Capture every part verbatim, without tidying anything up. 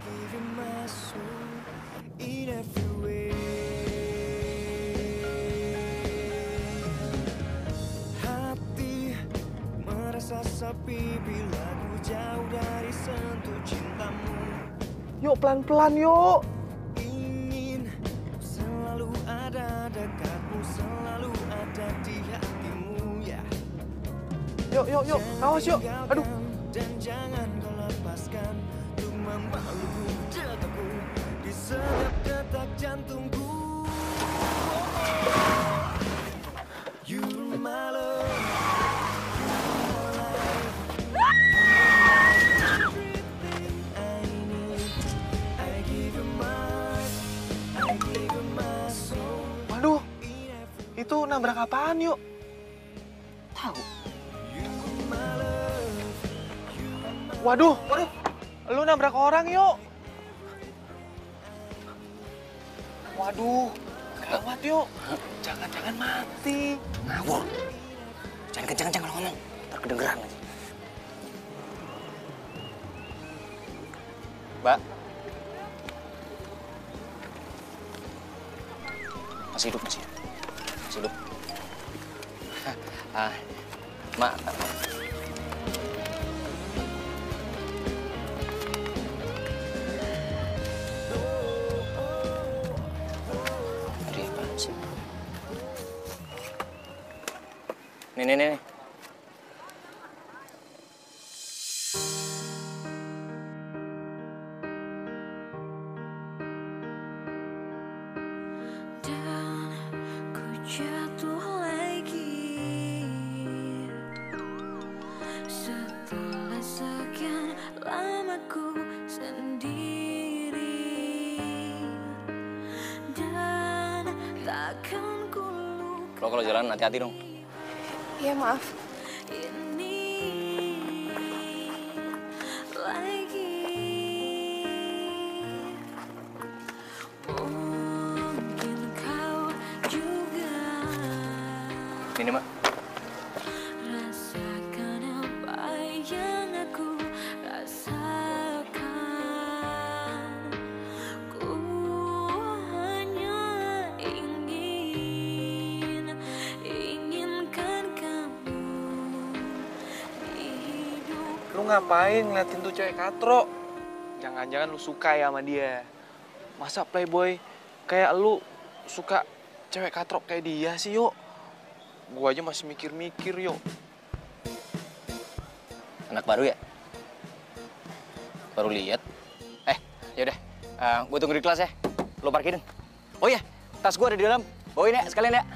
Hati merasa sepi bila ku jauh dari sentuh cintamu. Yuk pelan-pelan yuk. Ingin selalu ada dekatmu, selalu ada di hatimu ya. Yuk yuk yuk, awas yuk. Aduh. Dan jangan kau lepaskan untuk memelukku dekatku di setiap detak jantungku. You're my love. Waduh, itu nabrak apaan yuk? Tahu. Waduh, waduh, lu nabrak orang yuk. Waduh, gawat yuk. Jangan-jangan mati. Ngawur. Jangan kencang-kencang kalau ngomong, ntar kedengeran lagi. Mbak. Masih hidup, masih. Masih hidup. ah, Mak. Aduh, apaan sih? Nih, nih, nih. Lo kalau jalan hati-hati dong. Iya, maaf. Ini, Mak. Lu ngapain ngeliatin tuh cewek katro? Jangan-jangan lu suka ya sama dia. Masa playboy kayak lu suka cewek katro kayak dia sih, yuk? Gua aja masih mikir-mikir, yuk. Anak baru ya? Baru lihat. Eh, yaudah. Uh, gue tunggu di kelas ya. Lo parkirin. Oh iya, tas gue ada di dalam. Bawain ya, sekalian ya.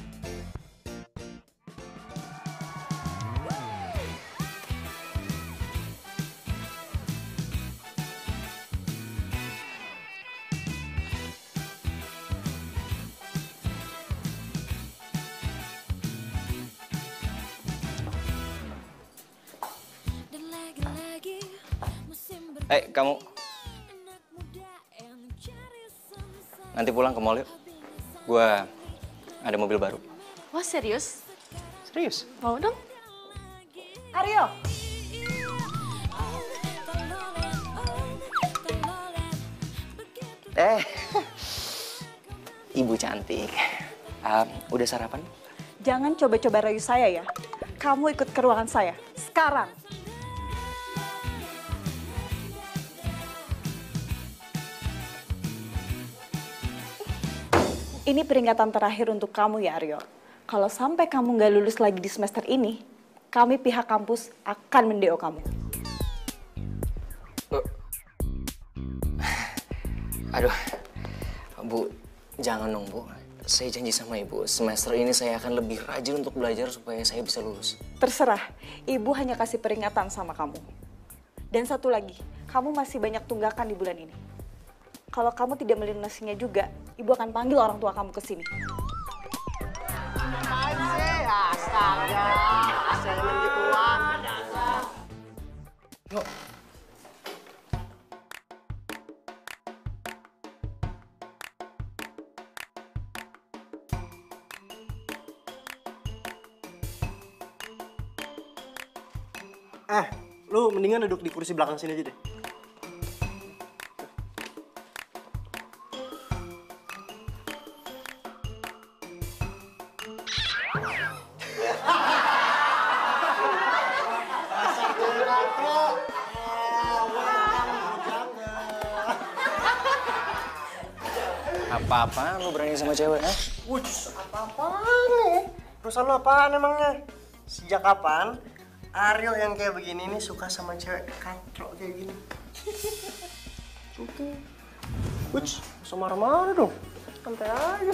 Eh, kamu nanti pulang ke mall yuk. Gua ada mobil baru. Wah, serius? Serius? Mau dong? Aryo! Eh, Ibu cantik. Uh, udah sarapan? Jangan coba-coba rayu saya ya. Kamu ikut ke ruangan saya. Sekarang. Ini peringatan terakhir untuk kamu ya, Aryo. Kalau sampai kamu nggak lulus lagi di semester ini, kami pihak kampus akan mendeo kamu. Uh. Aduh, Bu, jangan dong, Bu. Saya janji sama Ibu, semester ini saya akan lebih rajin untuk belajar supaya saya bisa lulus. Terserah, Ibu hanya kasih peringatan sama kamu. Dan satu lagi, kamu masih banyak tunggakan di bulan ini. Kalau kamu tidak melunasinya juga, Ibu akan panggil orang tua kamu ke sini. Ngapain sih? Astaga, asalin gituan. Yuk. Eh, lu mendingan duduk di kursi belakang sini aja deh. Apa-apaan lu berani sama cewek, ha? Wuts, apa-apaan nih? Urusan lo apaan emangnya? Sejak kapan Aryo yang kayak begini nih suka sama cewek katrok kayak gini? Oke. Wuts, gak usah marah-marah dong. Santai aja.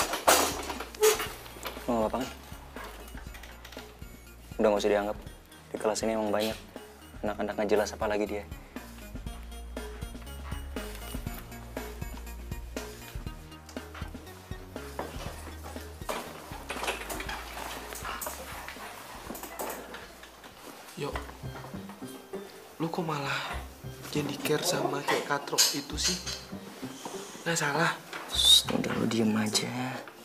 Lu gak apa-apa kan? Udah gak usah dianggap. Di kelas ini emang banyak anak-anak gak jelas apalagi dia. Yo, lu kok malah jadi care sama cewek katrok itu sih? Nggak salah. Shh, udah lu diem aja.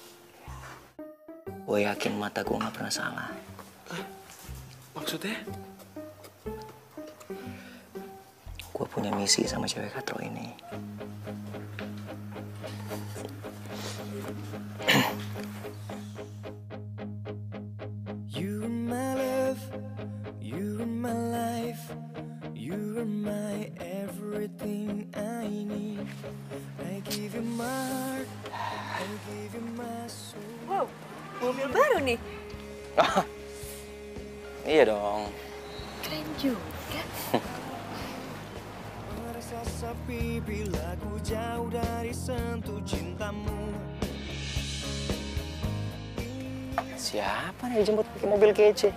Gue yakin mata gue gak pernah salah. Hah? Maksudnya? Gue punya misi sama cewek katrok ini. You are my love, you are my life, you are my everything I need. I give you my heart, I give you my soul. Wow, mobil baru nih. Iya dong. Keren juga. Merasa sepi bila ku jauh dari sentuh cintamu. Siapa nih dijemput pakai mobil kece?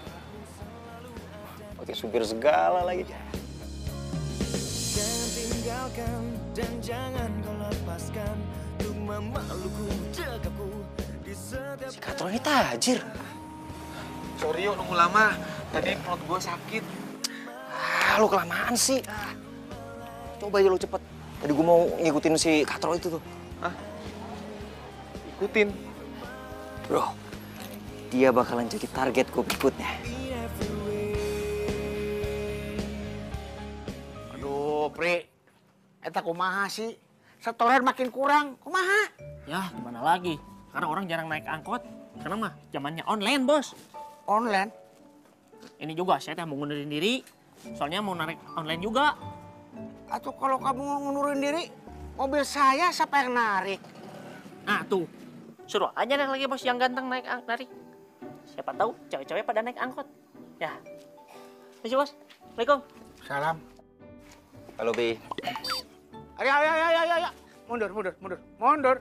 Pakai supir segala lagi. Jangan tinggalkan dan jangan kau lepaskan untuk memelukku, dekapku di setiap. Si Katro ini tajir. Sorry yuk nunggu lama. Tadi perut gue sakit. Ah, lu kelamaan sih. Ah. Coba aja lu cepet. Tadi gue mau ngikutin si Katro itu tuh. Hah? Ikutin. Bro, dia bakalan jadi target gue berikutnya. Aduh, Pri. Eta kumaha sih? Setoran makin kurang. Kumaha? Ya, gimana lagi? Karena orang jarang naik angkot. Karena mah zamannya online, Bos. Online? Ini juga saya teh mau ngundurin diri. Soalnya mau narik online juga. Atau kalau kamu ngundurin diri, mobil saya siapa yang narik? Nah, tuh. Suruh aja deh lagi Bos yang ganteng naik ang narik. Siapa tahu cewek-cewek pada naik angkot. Ya. Misi, Bos. Assalamualaikum. Salam. Halo, Bi. Ayo, ayo, ayo, ayo, ayo. Mundur, mundur, mundur, mundur.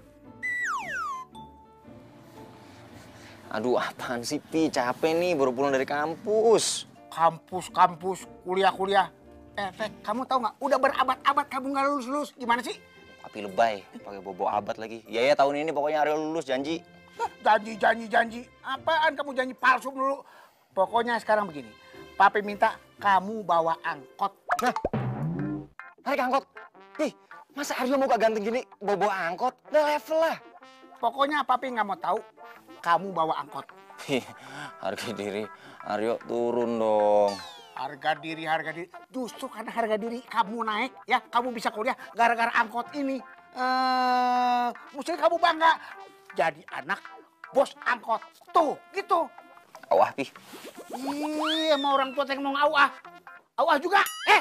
Aduh, apaan sih, Pi? Capek nih, baru pulang dari kampus. Kampus, kampus, kuliah, kuliah. Eh, Teh, kamu tahu nggak? Udah berabad-abad kamu nggak lulus-lulus. Gimana sih? Tapi lebay, pakai bobo abad lagi. Ya ya tahun ini pokoknya Aryo lulus, janji. Hah, janji, janji, janji. Apaan kamu janji palsu dulu? Pokoknya sekarang begini. Papi minta kamu bawa angkot. Hah? Narik angkot? Ih, masa Aryo mau gak ganteng gini bobo angkot? Udah level lah. Pokoknya papi nggak mau tahu kamu bawa angkot. Ih, harga diri Aryo turun dong. Harga diri, harga diri. Justru karena harga diri kamu naik, ya kamu bisa kuliah gara-gara angkot ini. Eh, mesti kamu bangga jadi anak bos angkot. Tuh, gitu. Awah, Pi. Ih, sama orang tua yang mau awah. Awah juga, eh.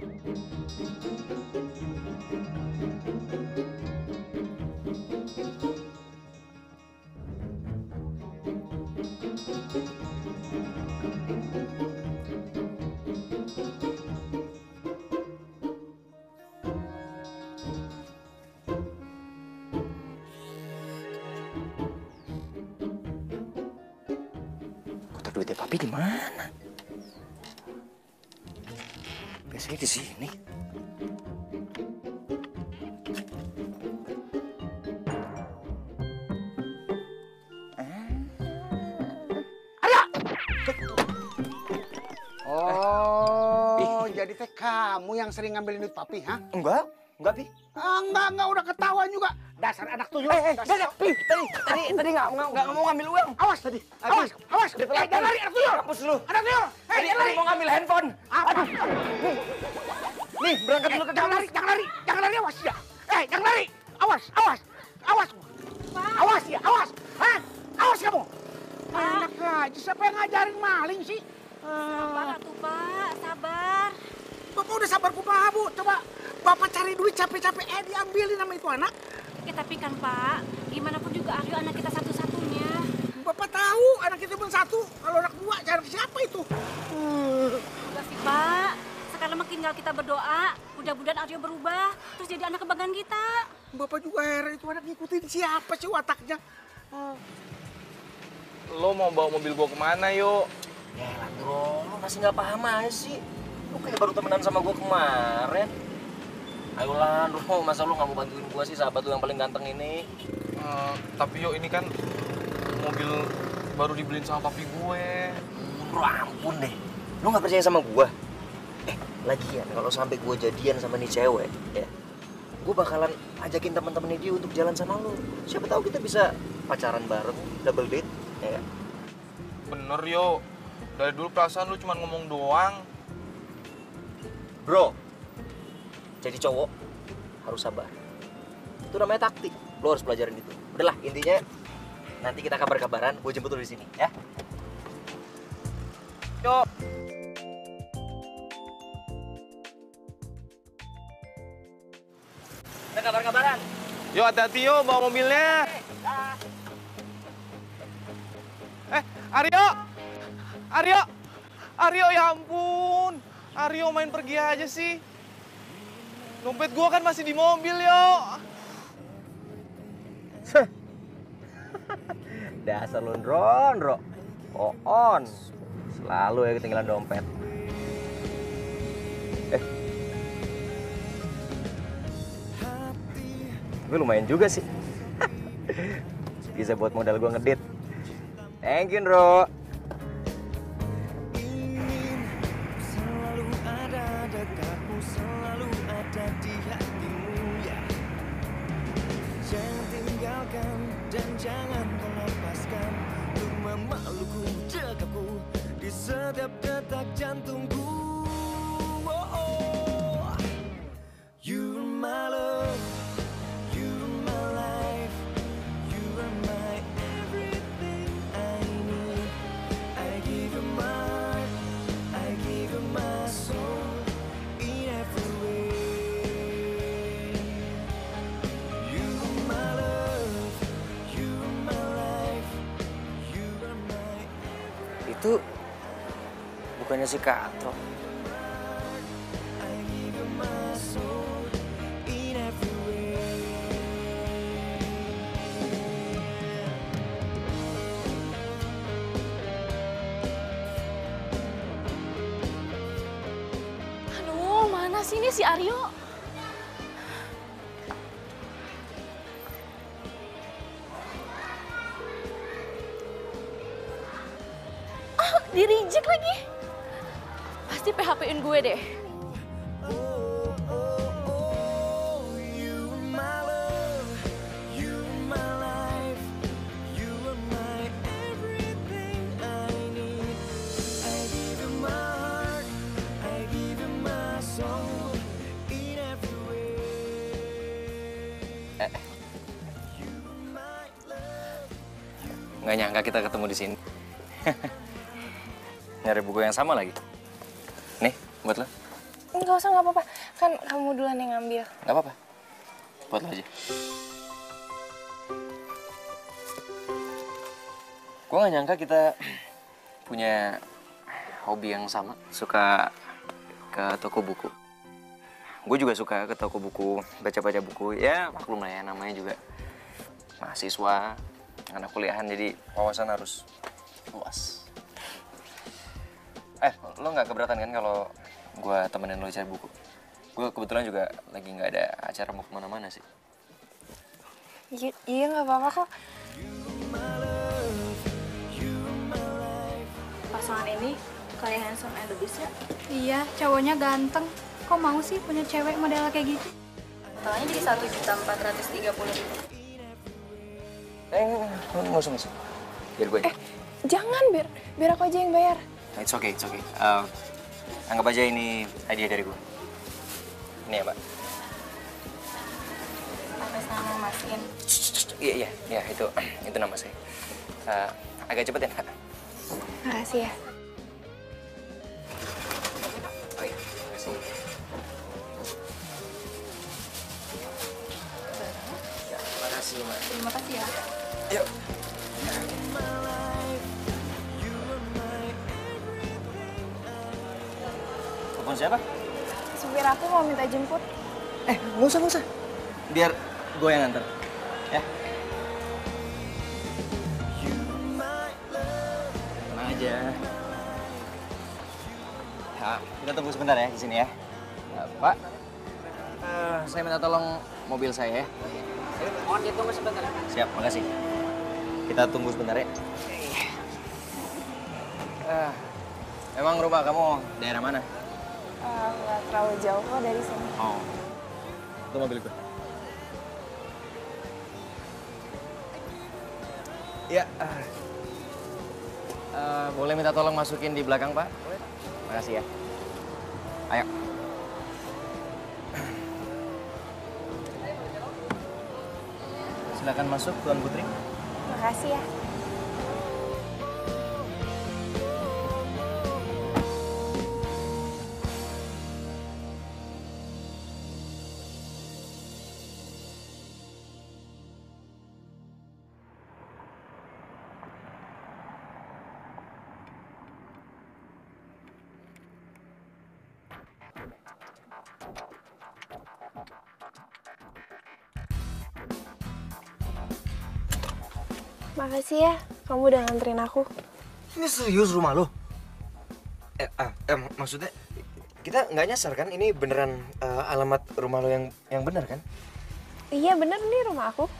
Kotak duitnya Papi di mana? Biasanya di sini. Oh, jadi teh kamu yang sering ngambilin duit papi, ha? Enggak, enggak, Pi. Ah, enggak, enggak, udah ketahuan juga. Dasar anak tuyul. Eh, eh, Dasar- enggak, Pi. Tadi, tadi, tadi enggak, enggak, enggak mau ngambil uang. Awas tadi, awas, awas. Dia Eh, telat, jangan Pi. lari, anak tuyul. Hapus dulu. Anak tuyul. Eh, Tadi, jangan tadi lari. mau ngambil handphone. Apa? Nih, berangkat Eh, dulu ke jangan kampus. lari, jangan lari, jangan lari, awas ya. Eh, jangan lari. Awas, awas, awas. Awas ya, awas. Hah? Awas kamu. Anak aja, siapa yang ngajarin maling sih? Sabar atuh, Pak. Sabar. Bapak udah sabar kumaha, Bu. Coba Bapak cari duit capek-capek, eh diambilin sama itu anak. Ya tapi kan Pak, gimana pun juga Aryo anak kita satu-satunya. Bapak tahu anak kita cuma satu. Kalau anak dua, jangan siapa itu? Enggak sih Pak, sekarang mah tinggal kita berdoa, mudah-mudahan Aryo berubah, terus jadi anak kebanggaan kita. Bapak juga heran itu anak ngikutin siapa sih wataknya? Hmm. Lo mau bawa mobil gua kemana, yuk? Ya Landro, lo masih nggak paham aja sih. Lo kayak baru temenan sama gue kemarin. Ayo Landro, masa lo nggak mau bantuin gue sih, sahabat lo yang paling ganteng ini? Uh, tapi yuk ini kan mobil baru dibeliin sama papi gue. Bro ampun deh, lo nggak percaya sama gue? Eh, lagian kalau sampai gue jadian sama nih cewek, ya, gue bakalan ajakin teman-temannya dia untuk jalan sama lo. Siapa tahu kita bisa pacaran bareng, double date, ya. Bener yo, dari dulu perasaan lu cuma ngomong doang. Bro, jadi cowok harus sabar. Itu namanya taktik. Lo harus pelajarin itu. Udahlah, intinya nanti kita kabar-kabaran. Gue jemput lo di sini, ya. Yuk. Kita kabar-kabaran. Yuk hati-hati yo bawa mobilnya. Eh, Aryo! Aryo! Aryo, ya ampun! Aryo main pergi aja sih. Dompet gua kan masih di mobil, yo. Dasar lu ndro-ndro. On. Selalu ya ketinggalan dompet. Eh. Gue lumayan juga sih. Bisa buat modal gua ngedit. Thank you, Ndro. Ingin selalu ada dekatmu, selalu ada di hatimu ya. Jangan tinggalkan dan jangan kau lepaskan untuk memelukku, dekapku di setiap detak jantungku. Oh, oh. You're my love, you're my life, you are my everything I need. I give you my heart, I give you my soul in every way. You're my love, you're my life, you are my everything. Itu bukannya si Katro. I give you my soul in every way. Aduh, mana sih ini si Aryo? Ah, di-reject lagi. Pasti P H P-in gue deh. Oh, oh, oh, you my love, you my life, you are my everything I need. I give you my heart, I give you my soul in every way. Eh, You my love. nggak nyangka kita ketemu di sini. Nyari buku yang sama lagi. Nih, buat lo. Nggak usah, nggak apa-apa. Kan kamu duluan yang ngambil. Nggak apa-apa. Buat lo aja. Gue nggak nyangka kita punya hobi yang sama. Suka ke toko buku. Gue juga suka ke toko buku, baca-baca buku. Ya, maklum lah ya, namanya juga mahasiswa, anak kuliahan, jadi wawasan harus luas. Eh, lo nggak keberatan kan kalau gue temenin lo cari buku? Gue kebetulan juga lagi nggak ada acara mau kemana-mana sih. Iya, iya nggak apa-apa kok. Pasangan ini kayak handsome and the beast ya? Iya, cowoknya ganteng. Kok mau sih punya cewek model kayak gitu? Totalnya jadi satu juta empat ratus tiga puluh ribu. Eh, nggak usah, nggak usah. Biar gue aja. Eh, jangan, biar biar aku aja yang bayar. Nah, it's okay, it's okay. Uh, anggap aja ini hadiah dari gue. Ini ya, Pak. Atas nama Mas In. Iya, iya, iya, itu itu nama saya. Uh, agak cepet ya, Pak. Makasih ya. Oh iya, makasih. Ya. Telepon siapa? Supir aku mau minta jemput. Eh, nggak usah, nggak usah. Biar gue yang nganter. Ya. Tenang aja. Ya, kita tunggu sebentar ya di sini ya. Ya, Pak, uh, saya minta tolong mobil saya ya. Mohon ditunggu sebentar. Siap, makasih. Kita tunggu sebentar ya. Uh, emang rumah kamu daerah mana? Uh, nggak terlalu jauh kok dari sini. Oh, itu mobil gue. Ya, uh, uh, boleh minta tolong masukin di belakang, Pak? Makasih ya. Ayo. Silakan masuk, Tuan Putri. Makasih ya. Makasih ya, kamu udah nganterin aku. Ini serius rumah lo? Eh, ah, eh, maksudnya kita nggak nyasar kan? Ini beneran uh, alamat rumah lo yang yang bener kan? Iya bener nih rumah aku.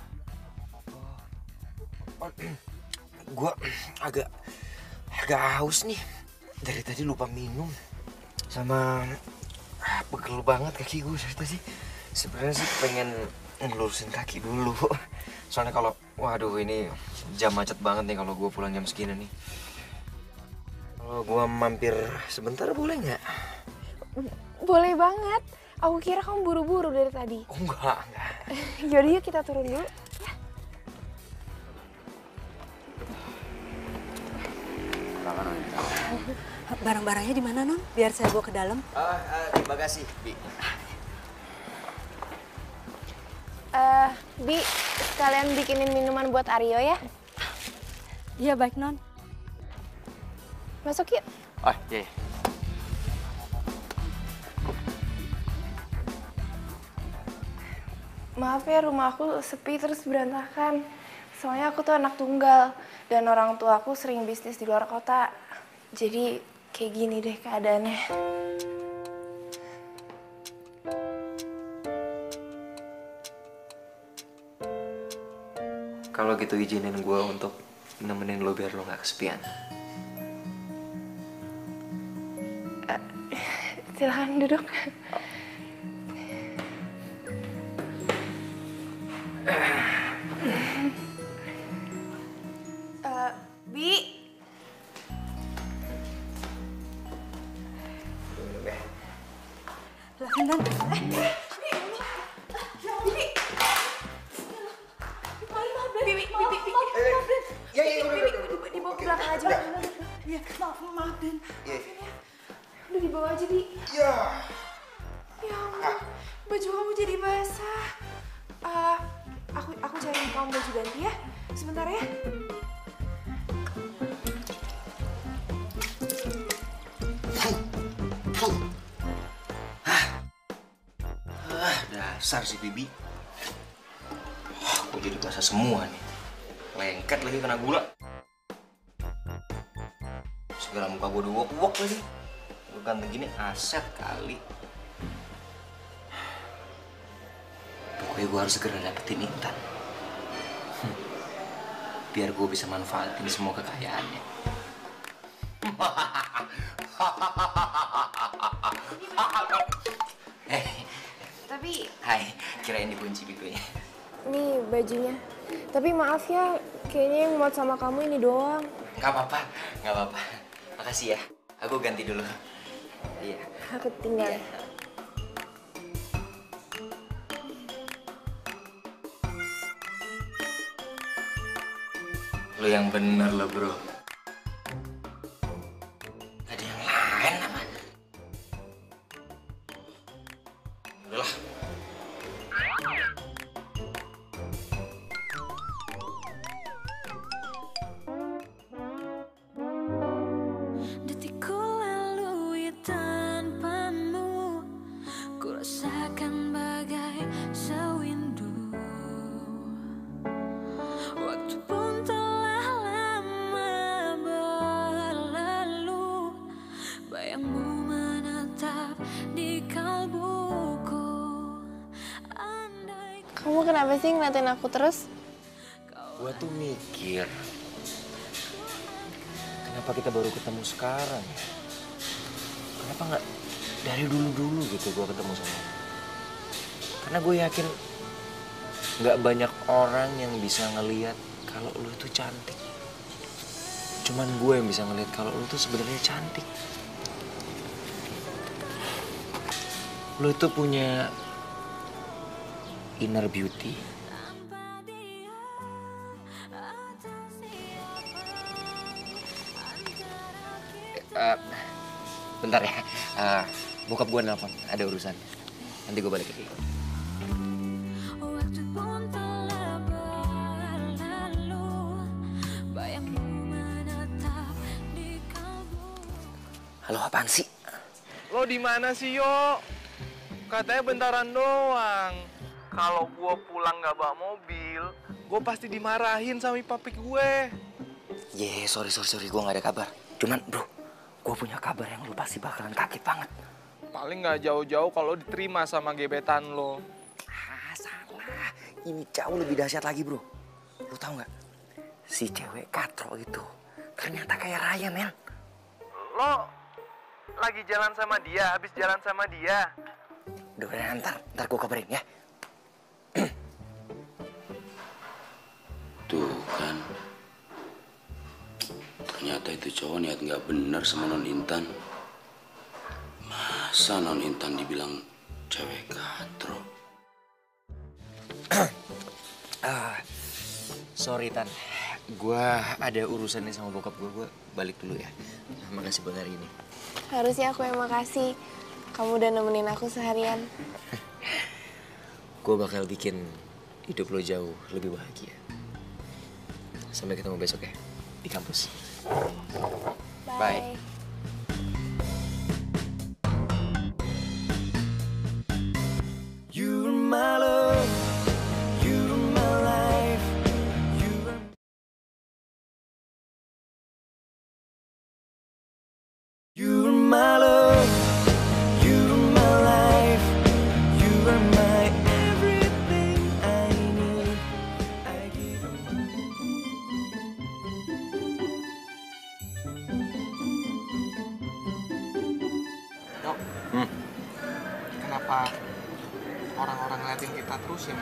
Oh, gua agak agak haus nih. Dari tadi lupa minum. Sama ah, pegel banget kaki gue dari tadi. Sebenarnya sih pengen ngelurusin kaki dulu. Soalnya kalau, waduh ini jam macet banget nih kalau gue pulang jam segini nih. Kalau gue mampir sebentar boleh nggak? Boleh banget. Aku kira kamu buru-buru dari tadi. Oh enggak, enggak. Yaudah yuk kita turun dulu. Ya. Barang-barangnya di mana, Non? Biar saya bawa ke dalam. Ah, ah, terima kasih, Bi. Uh, Bi, sekalian bikinin minuman buat Aryo ya. Iya, baik, Non. Masuk yuk. Oh, iya. iya. Maaf ya, rumah aku sepi terus berantakan. Soalnya aku tuh anak tunggal dan orang tua aku sering bisnis di luar kota. Jadi kayak gini deh keadaannya. Kalau gitu izinin gue untuk nemenin lo biar lo gak kesepian. Uh, silahkan duduk. uh, Bi. Silahkan, Non. Eh, Iya, iya, udah, udah, udah. Dibawa ke belakang aja. Iya, maaf, maaf, Den. Udah dibawa aja, Bi. Iya. Ya ampun, baju kamu jadi basah. Uh, aku aku cariin kamu baju ganti ya. Sebentar ya. Ah, dasar si Bibi. Wah, gue jadi basah semua nih. Lengket lagi kena gula. Segala muka gue udah wok-wok lagi. Gue ganteng gini aset kali. Pokoknya gue harus segera dapetin Intan. Hmm. Biar gue bisa manfaatin semua kekayaannya. Eh, Tapi hai, kirain dikunci pintunya. nih bajunya. Tapi maaf ya, kayaknya yang muat sama kamu ini doang. Gak apa-apa, gak apa-apa. Makasih ya, aku ganti dulu. Iya. Aku tinggal. Iya. Lu yang bener lo bro. Gak ada yang lain apa? Udahlah. Detikku lalui tanpa kamu kenapa sih ngeliatin aku terus? Gua tuh mikir, kenapa kita baru ketemu sekarang ya? Kenapa nggak dari dulu-dulu gitu gua ketemu sama lo? Karena gue yakin nggak banyak orang yang bisa ngelihat kalau lo itu cantik. Cuman gue yang bisa ngelihat kalau lo tuh sebenarnya cantik. Lo itu punya inner beauty. Uh, bentar ya, uh, bokap gue nelfon, ada urusan. Nanti gue balik lagi. Halo, apaan sih? Lo di mana sih, Yo? Katanya bentaran doang. Kalau gue pulang nggak bawa mobil, gue pasti dimarahin sama papi gue. Ye, yeah, sorry, sorry, sorry, gue nggak ada kabar. Cuman, bro, gue punya kabar yang lu pasti bakalan kaget banget. Paling nggak jauh-jauh kalau diterima sama gebetan lo. Ah, salah. Ini jauh lebih dahsyat lagi, bro. Lu tahu nggak? Si cewek katro itu ternyata kayak Raya, men. Lo lagi jalan sama dia, habis jalan sama dia. Udah, udah, ntar, ntar gue kabarin ya. Tuh kan, ternyata itu cowok niat nggak bener sama Non Intan. Masa Non Intan dibilang cewek katro? ah, sorry Tan, gue ada urusan nih sama bokap gue, gue balik dulu ya. Makasih buat hari ini. Harusnya aku yang makasih. Kamu udah nemenin aku seharian. Gue bakal bikin hidup lo jauh lebih bahagia. Sampai ketemu besok ya, di kampus. Bye. Bye. You're my love, you're my life, you're You're my love, you're my life, you are my everything I need. I give Yo, Hmm. kenapa orang-orang ngeliatin kita terus ya?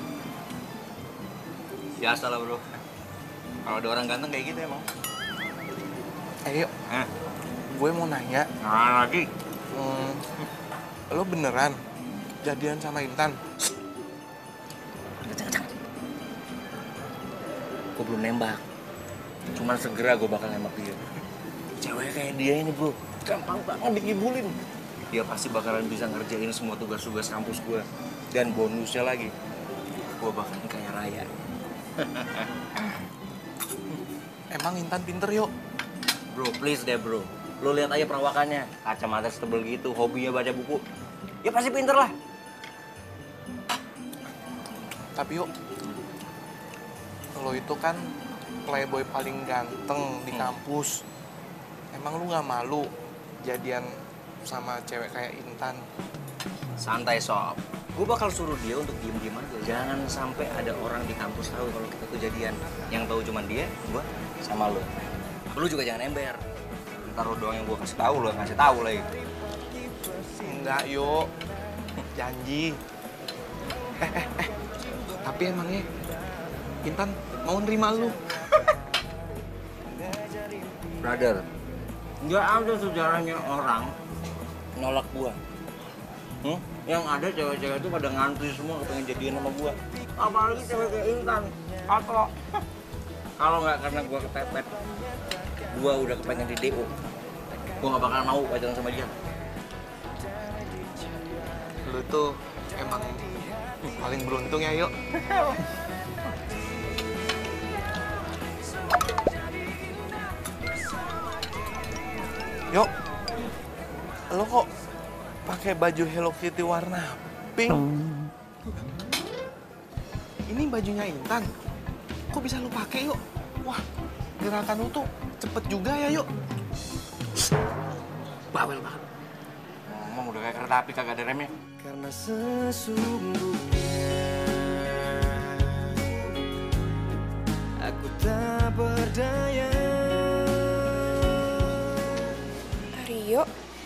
Biasa lah, bro. Kalau ada orang ganteng kayak gitu emang. Ayo, Hah? gue mau nanya. Nah, lagi. Hmm, lo beneran jadian sama Intan? Gue belum nembak. Cuman segera gue bakal nembak dia. Cewek kayak dia ini, bro, gampang banget dikibulin. Dia pasti bakalan bisa ngerjain semua tugas-tugas kampus gue. Dan bonusnya lagi, gue bakalan kayak Raya. Emang Intan pinter, Yo? Bro, please deh, bro. Lo lihat aja perawakannya. Kacamata setebel gitu, hobinya baca buku. Ya pasti pinter lah. Tapi Yo, lo itu kan playboy paling ganteng di kampus. Emang lu nggak malu jadian sama cewek kayak Intan? Santai, Sob. Gue bakal suruh dia untuk diem-diem aja. Jangan sampai ada orang di kampus tahu kalau kita tuh jadian. Yang tahu cuma dia, gue, sama lo. Lu juga jangan ember. Ntar lo doang yang gue kasih tahu, lo yang kasih tahu lagi. Enggak, Yo. Janji. Eh, eh, eh. Tapi emangnya Intan mau nerima lu? Brother, nggak ada sejarahnya orang nolak gua. Hmm? Yang ada cewek-cewek itu pada ngantri semua kepengen jadian sama gua. Apalagi cewek kayak Intan, atau kalau nggak karena gua kepepet, gua udah kepengen di D O. Gua nggak bakal mau pacaran sama dia. Lu tuh emang paling beruntung ya, Yuk. Yuk, lo kok pakai baju Hello Kitty warna pink? Ini bajunya Intan. Kok bisa lo pakai, Yuk? Wah, gerakan lo tuh cepet juga ya, Yuk. Bawel banget. Ngomong udah kayak kereta api kagak ada remnya. Karena sesungguhnya daya. Rio.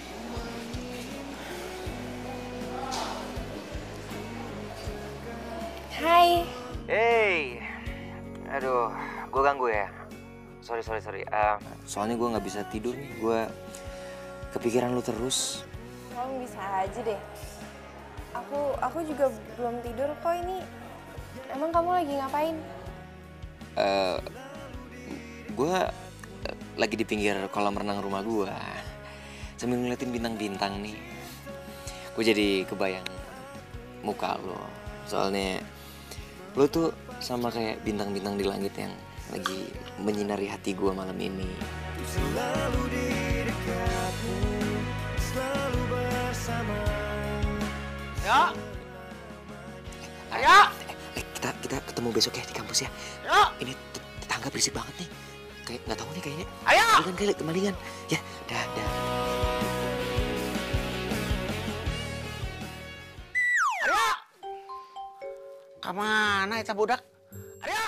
Hai. Hey, aduh, gue ganggu ya. Sorry, sorry, sorry. Uh, soalnya gue nggak bisa tidur nih. Gue kepikiran lu terus. Kamu bisa aja deh. Aku, aku juga belum tidur kok ini. Emang kamu lagi ngapain? Uh, gue lagi di pinggir kolam renang rumah gue. Sambil ngeliatin bintang-bintang nih. Gue jadi kebayang muka lo. Soalnya lo tuh sama kayak bintang-bintang di langit yang lagi menyinari hati gue malam ini. Selalu di dekatmu, selalu bersama. Ya. Ayo. Eh, kita kita ketemu besok ya di kampus ya. Ayo. Ini tetangga berisik banget nih. Kayak nggak tahu nih kayaknya. Ayo. Kemalingan kali, kemalingan. Ya, dah, dah. Ayo. Kemana itu budak? Ayo.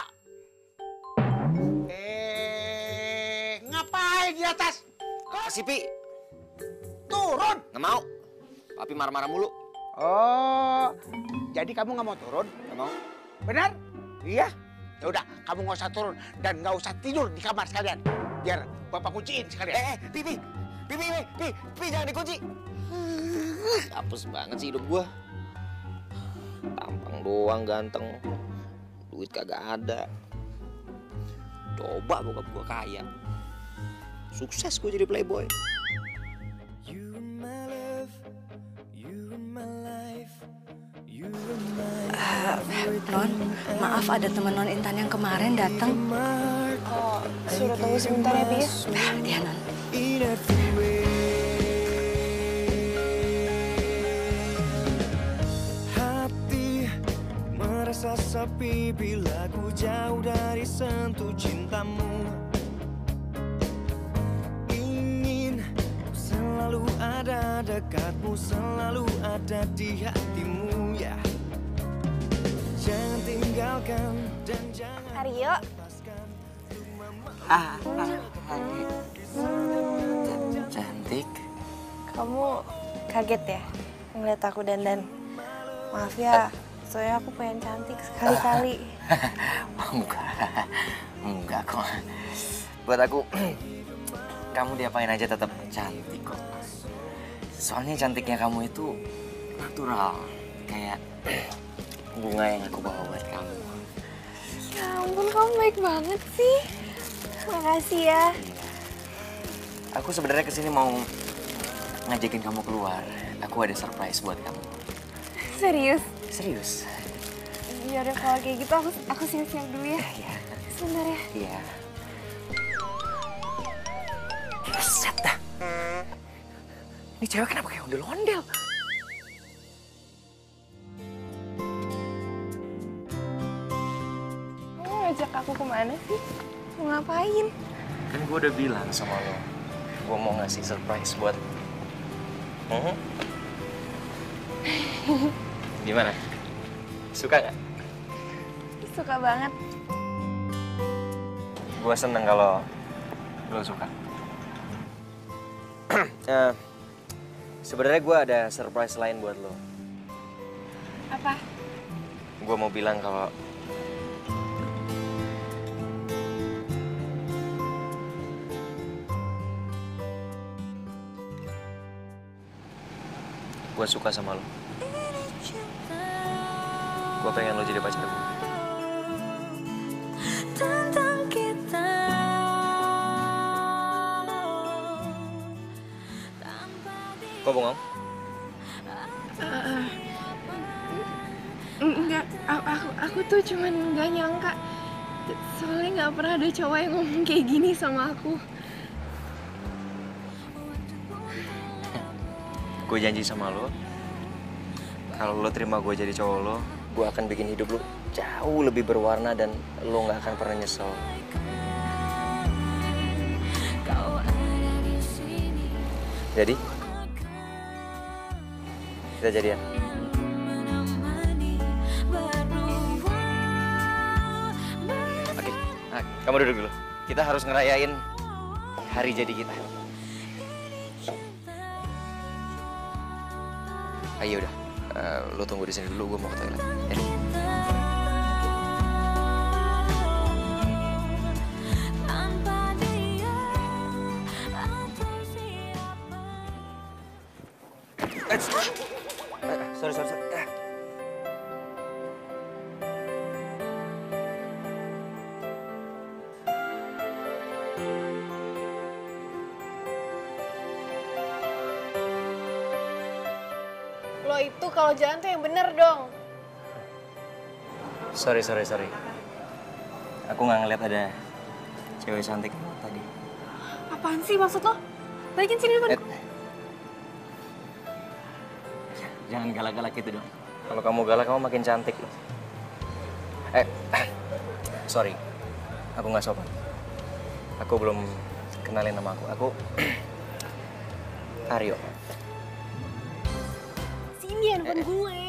Eh, ngapain di atas? Si Pi. Turun. Nggak mau. Papi marah-marah mulu. Oh, jadi kamu nggak mau turun? Nggak mau. Benar? Iya. Ya udah, kamu nggak usah turun dan nggak usah tidur di kamar sekalian. Biar bapak kunciin sekalian. Eh, eh, Pi, Pi, Pi, Pi, Pi, Pi, Pi, jangan dikunci. Hapus banget sih hidup gua. Tampang doang ganteng, duit kagak ada. Coba bokap gua kaya, sukses gua jadi playboy. Uh, non, maaf ada teman non Intan yang kemarin datang. Oh, suruh tunggu sebentar ya, Pi. Iya, non. Hati merasa sepi bila ku jauh dari sentuh cintamu. Ingin selalu ada dekatmu, selalu ada di hatimu ya. Jangan tinggalkan dan jangan Aryo. Ah, cantik. Kamu kaget ya ngeliat aku dandan? Maaf ya, soalnya aku pengen cantik sekali-kali. Enggak, enggak kok. Buat aku, kamu diapain aja tetap cantik kok. Soalnya cantiknya kamu itu natural, kayak bunga yang aku bawa buat kamu. Ya ampun, kamu baik banget sih. Makasih ya. Aku sebenarnya kesini mau ngajakin kamu keluar. Aku ada surprise buat kamu. Serius? Serius? Ya udah kalau kayak gitu aku aku siap-siap dulu ya. Iya. Sebentar ya. Iya. Set dah. Ini cewek kenapa kayak ondel-ondel? Kamu ngajak aku kemana sih? Mau ngapain? Kan gue udah bilang sama lo, gue mau ngasih surprise buat. Hmm? Gimana? Suka nggak? Suka banget. Gue seneng kalau lo suka. uh, Sebenarnya gue ada surprise lain buat lo. Apa? Gue mau bilang kalau gue suka sama lo. Gue pengen lo jadi pacar gue. Kok bengong? Uh, enggak, aku aku tuh cuman nggak nyangka. Soalnya nggak pernah ada cowok yang ngomong kayak gini sama aku. Gue janji sama lo, kalau lo terima gue jadi cowok lo, gue akan bikin hidup lo jauh lebih berwarna dan lo nggak akan pernah nyesel. Jadi, kita jadian. Oke, nah, kamu duduk dulu. kita harus ngerayain hari jadi kita. Ayo udah, uh, lo tunggu di sini dulu, gue mau ke toilet. Ya. Eh, sorry, sorry, sorry. Eh. Lo itu kalau jalan tuh yang bener dong. Sorry, sorry, sorry. Aku nggak ngeliat ada cewek cantik tadi. Apaan sih maksud lo? Balikin sini depan. Eh. Jangan galak-galak gitu dong. Kalau kamu galak, kamu makin cantik loh. Eh, sorry. Aku nggak sopan. Aku belum kenalin nama aku. Aku Aryo. Sini handphone gue.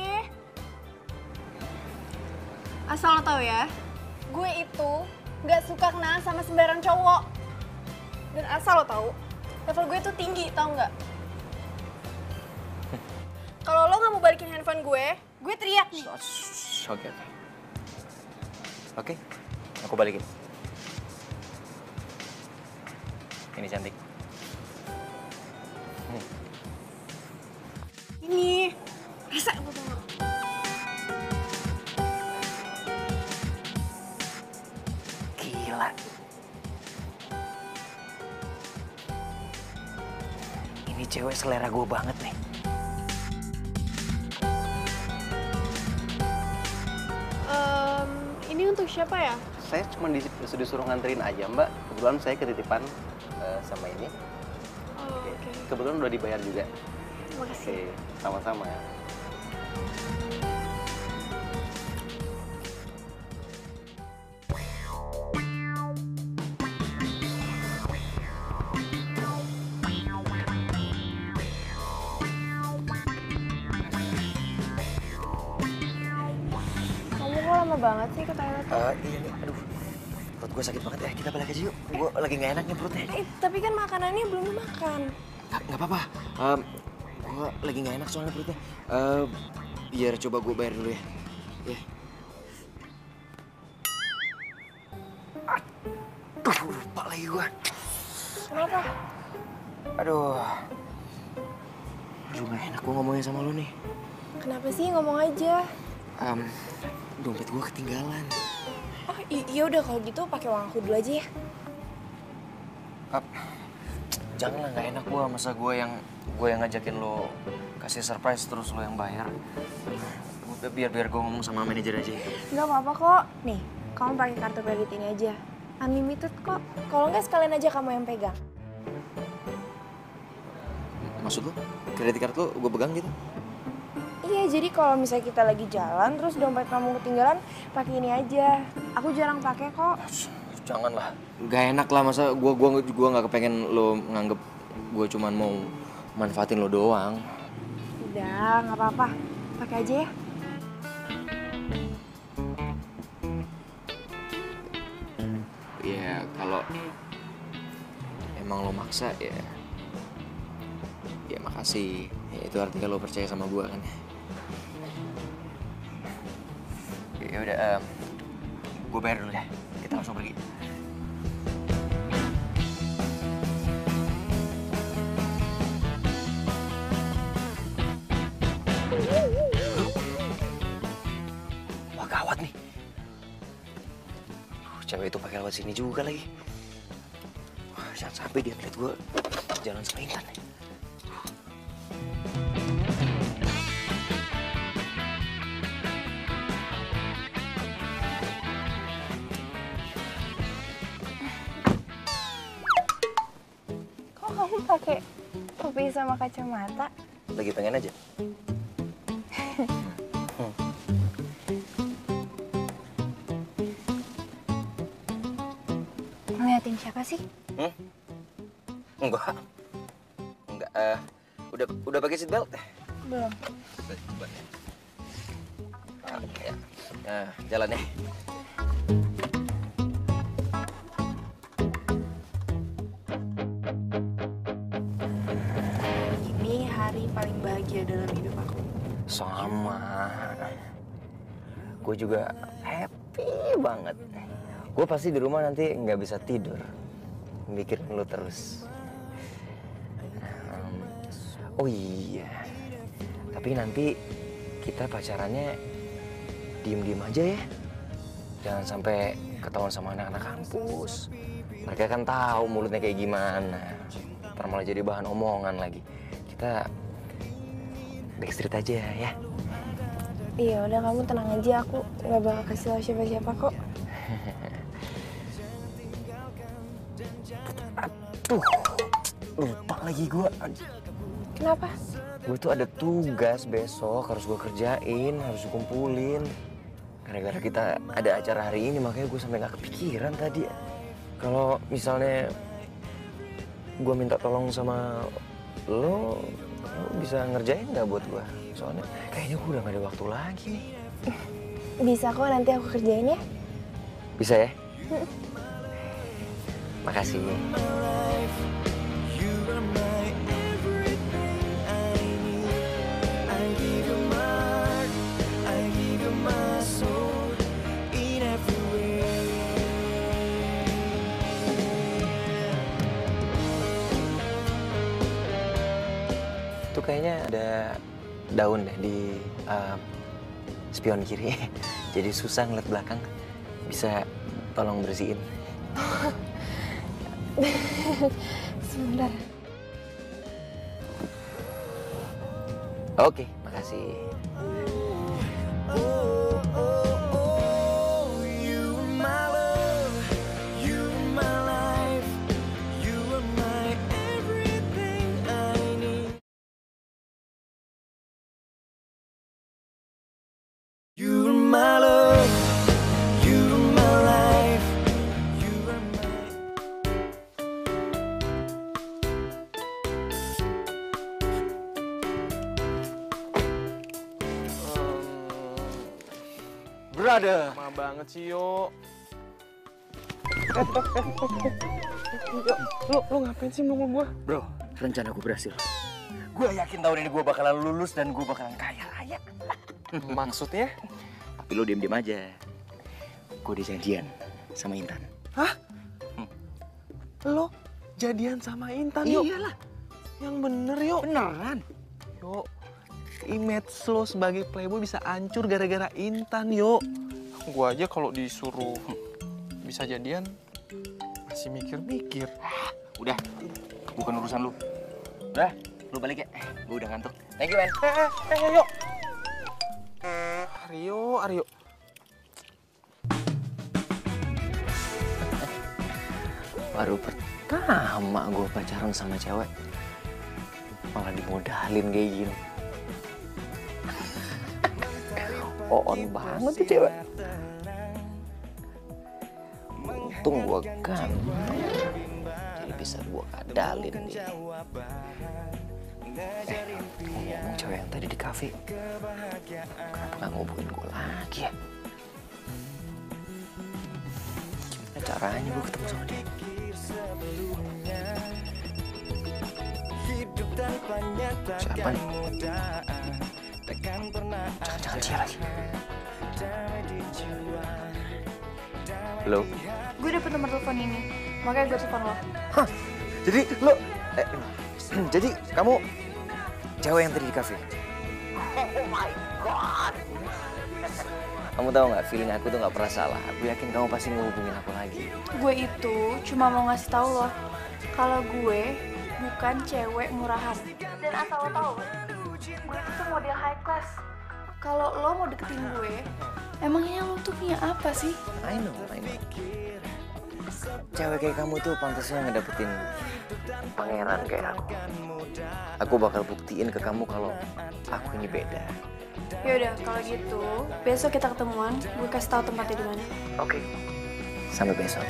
Asal lo tau ya, gue itu nggak suka kenalan sama sembarang cowok. Dan asal lo tau, level gue tuh tinggi, tau nggak? Kalau lo nggak mau balikin handphone gue, gue teriak nih. Oke, oke. Oke, aku balikin. Ini cantik. Hmm. Ini, rasa gue tau. Gila. Ini cewek selera gue banget nih. Um, ini untuk siapa ya? Saya cuma disuruh nganterin aja, Mbak. Kebetulan saya ketitipan uh, sama ini. Oh, oke. Okay. Kebetulan udah dibayar juga. Terima kasih. Oke, sama-sama ya. Kamu kok lama banget sih ke toilet? Uh, iya nih, aduh. Perut gue sakit banget ya, kita balik aja yuk. Gue lagi gak enak nih perutnya. Eh, tapi kan makanannya belum dimakan. Gak, gak apa-apa. Um, gue lagi gak enak soalnya perutnya. Uh, biar coba gue bayar dulu ya. Ya. Aduh, lupa lagi gue. Kenapa? Aduh. Aduh, gak enak gue ngomongin sama lu nih. Kenapa sih? Ngomong aja. Um, dompet gue ketinggalan. Oh, iya udah kalau gitu pakai uang aku dulu aja ya. Ap, janganlah, nggak enak gue. Masa gue yang gue yang ngajakin lo kasih surprise terus lo yang bayar. Biar biar gue ngomong sama manajer aja. Nggak apa-apa kok. Nih, kamu pakai kartu kredit ini aja. Unlimited kok. Kalau nggak sekalian aja kamu yang pegang. Maksud lo? Kredit kartu lo gue pegang gitu? Iya, jadi kalau misalnya kita lagi jalan terus dompet kamu ketinggalan, pakai ini aja. Aku jarang pakai kok. Janganlah. Gak enak lah, masa gue gua gua nggak kepengen lo nganggep gue cuman mau manfaatin lo doang. Udah, nggak apa-apa. Pakai aja ya. Ya kalau emang lo maksa ya, ya makasih. Ya, itu artinya lo percaya sama gue kan. Ya udah, um, gue bayar dulu ya. Kita langsung pergi. Wah, gawat nih. Uh, cewek itu pakai lewat sini juga lagi. Wah, jangan sampai dia ngeliat gue jalan sama Intan nih. Kamu pakai topi sama kacamata? Lagi pengen aja. hmm. Ngeliatin siapa sih? Hmm? Enggak. Enggak. Uh, udah udah pakai seat belt? Belum. Oke. Nah, jalan ya. paling bahagia dalam hidup aku. Sama. Gue juga happy banget. Gue pasti di rumah nanti nggak bisa tidur, mikirin lu terus. Um, oh iya, tapi nanti kita pacarannya diem-diem aja ya. Jangan sampai ketahuan sama anak-anak kampus. Mereka kan tahu mulutnya kayak gimana. Ntar malah jadi bahan omongan lagi. Kita backstreet aja ya. Iya, udah kamu tenang aja, aku nggak bakal kasih tau siapa-siapa kok. Aduh, lupa lagi gue. Kenapa? Gue tuh ada tugas besok, harus gue kerjain, harus gue kumpulin. Gara-gara kita ada acara hari ini, makanya gue sampai nggak kepikiran tadi. Kalau misalnya gue minta tolong sama lo, lo bisa ngerjain nggak buat gue? Soalnya kayaknya gue udah gak ada waktu lagi nih. Bisa kok, nanti aku kerjain ya. Bisa ya? Makasih. Itu kayaknya ada daun deh di uh, spion kiri. Jadi susah ngeliat belakang. Bisa tolong bersihin. Sebentar. Oke, makasih. You're my love, you're my life, you're my... Brother. Lama banget sih, Yo. Yo, lo, lo ngapain sih nunggu gua? Bro, rencana gue berhasil. Gue yakin tahun ini gue bakalan lulus dan gue bakalan kaya raya. Maksudnya? Tapi lo diem-diem aja. Gue udah janjian sama Intan. Hah? Hmm. Lo jadian sama Intan, Yo? Iyalah. Yang bener, Yo. Beneran. Yo, image lo sebagai playboy bisa hancur gara-gara Intan, Yo. Gua aja kalau disuruh bisa jadian masih mikir-mikir. Udah, bukan urusan lu. Udah, lu balik ya. Gue udah ngantuk. Thank you, man. Eh, eh, eh, Yo. Aryo, Aryo. Baru pertama gue pacaran sama cewek. Malah dimodalin kayak gini. On banget tuh cewek. Untung gue kan. Jadi bisa gue kadalin dia. Eh, ngomong cewek yang tadi di kafe, kenapa nggak ngubungin gue lagi ya? Gimana caranya gue ketemu sama dia? Siapa nih? Jangan-jangan dia lagi. Halo? Gue dapet nomor telepon ini, makanya gue telepon lo. Hah? Jadi lo... Eh, jadi kamu cewek yang tadi di kafe? Oh my god! Kamu tahu nggak, feeling aku tuh nggak pernah salah. Aku yakin kamu pasti ngehubungin aku lagi. Gue itu cuma mau ngasih tahu lo kalau gue bukan cewek murahan. Dan asal lo tahu, gue itu tuh model high class. Kalau lo mau deketin gue, emangnya lo tuh punya apa sih? I know, I know. Cewek kayak kamu tuh pantasnya ngedapetin pangeran kayak aku. Aku bakal buktiin ke kamu kalau aku ini beda. Yaudah, kalau gitu besok kita ketemuan. Gue kasih tahu tempatnya di mana. Oke. Okay. Sampai besok.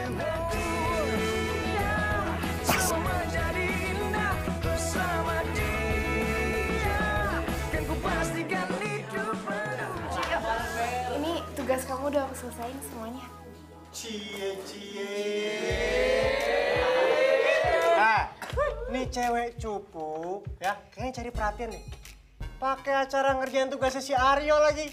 Ini tugas kamu udah aku selesain semuanya. Cie, cie. Ah, nih cewek cupu ya, kayaknya cari perhatian nih. Pakai acara ngerjain tugasnya si Aryo lagi.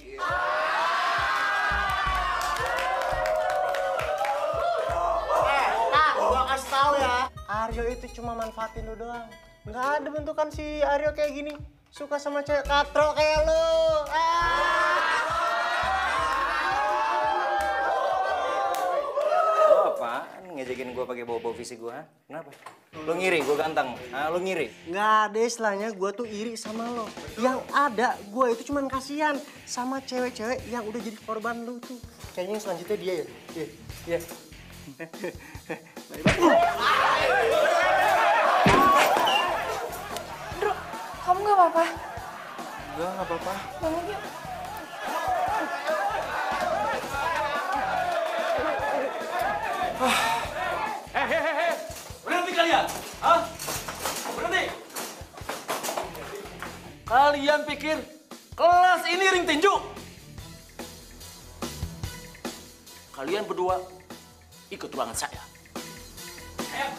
Eh, nah, gua kasih tahu ya. Aryo itu cuma manfaatin lu doang. Nggak ada bentukan si Aryo kayak gini. Suka sama cewek katro kayak lu. Ah. Lo apaan ngejekin gue pakai bawa-bawa fisik gue? Kenapa? Lo ngiri gue ganteng? Ah, lo ngiri? Nggak ada istilahnya gue tuh iri sama lo. Yang ada gue itu cuman kasihan sama cewek-cewek yang udah jadi korban lu tuh. Kayaknya yang selanjutnya dia ya. Iya. Iya. Bro, kamu nggak apa-apa? Enggak, nggak apa-apa. Bangun yuk. Hehehe, berhenti kalian, hah? Berhenti. Kalian pikir kelas ini ring tinju? Kalian berdua ikut ruangan saya. Ayo.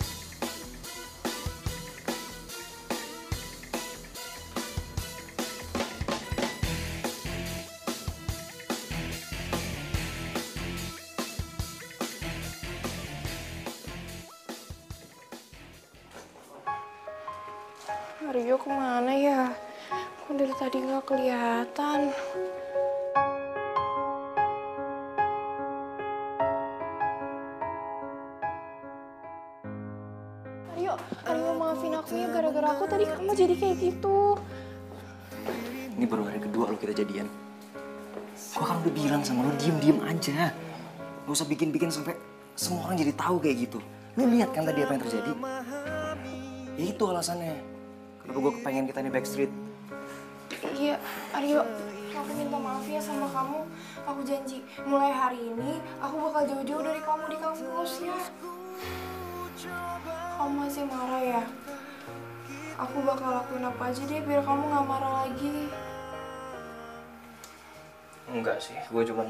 Aryo kemana ya? Kok dari tadi nggak kelihatan? Aryo, Aryo maafin aku ya, gara-gara aku tadi kamu jadi kayak gitu. Ini baru hari kedua lo kita jadian. Gue kan udah bilang sama lo diem-diem aja. Gak usah bikin-bikin sampai semua orang jadi tahu kayak gitu. Lo lihat kan tadi apa yang terjadi? Ya itu alasannya. Kenapa gue kepengen kita nih backstreet? Iya, Aryo, aku minta maaf ya sama kamu. Aku janji, mulai hari ini aku bakal jauh-jauh dari kamu di kampus ya. Kamu masih marah ya? Aku bakal lakuin apa aja deh biar kamu gak marah lagi. Enggak sih, gue cuman...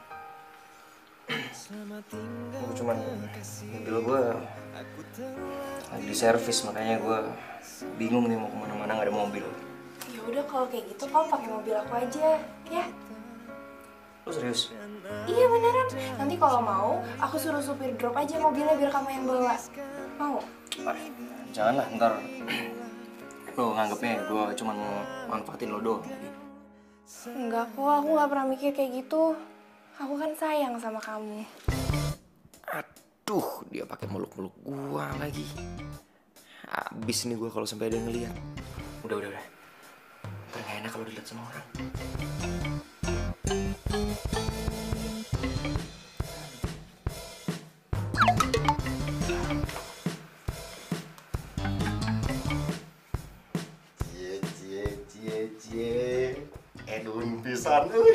gue cuman... mobil gue lagi di servis, makanya gue bingung nih mau kemana-mana gak ada mobil. Ya udah kalau kayak gitu kamu pakai mobil aku aja, ya? Lo serius? Iya beneran. Nanti kalau mau, aku suruh supir drop aja mobilnya biar kamu yang bawa. Mau? Ah, janganlah, ntar lo nganggepnya gue cuma mau manfaatin lo doang. Enggak kok, aku gak pernah mikir kayak gitu. Aku kan sayang sama kamu. Aduh, dia pakai meluk-meluk gua lagi. Abis nih gua kalau sampai ada yang ngeliat. Udah, udah, udah. Ntar gak enak kalau dilihat sama orang. Cie, cie, cie, cie. Edwin pisan, euy.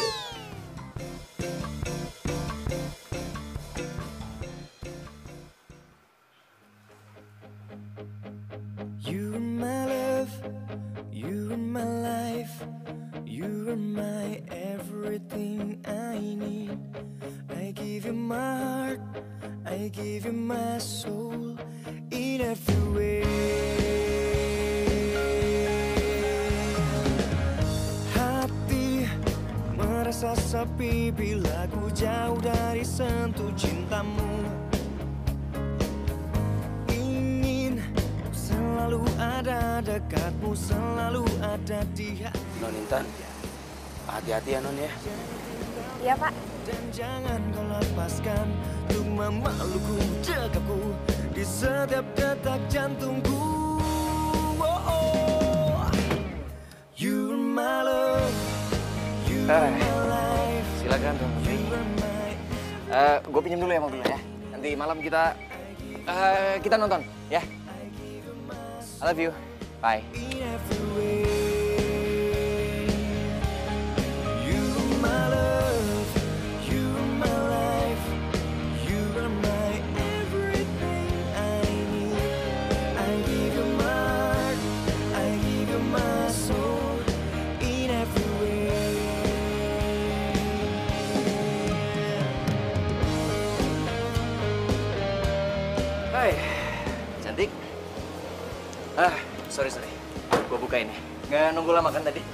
You are my love, you are my life, you are my everything I need. I give you my heart, I give you my soul in every way. Hati merasa sepi bila ku jauh dari sentuh cintamu. Selalu ada dekatmu, selalu ada di hati. Non Intan, hati-hati ya Non ya. Iya Pak. Dan jangan kau lepaskan untuk memelukku, dekapku di setiap detak jantungku. Oh, oh. You are my love, you are my life. Silakan Bang. Uh, gue pinjam dulu ya mobilnya ya. Nanti malam kita uh, kita nonton ya. I love you. Bye. Hai, cantik. Ah, sorry, sorry. Gue buka ini. Nggak nunggu lama kan tadi?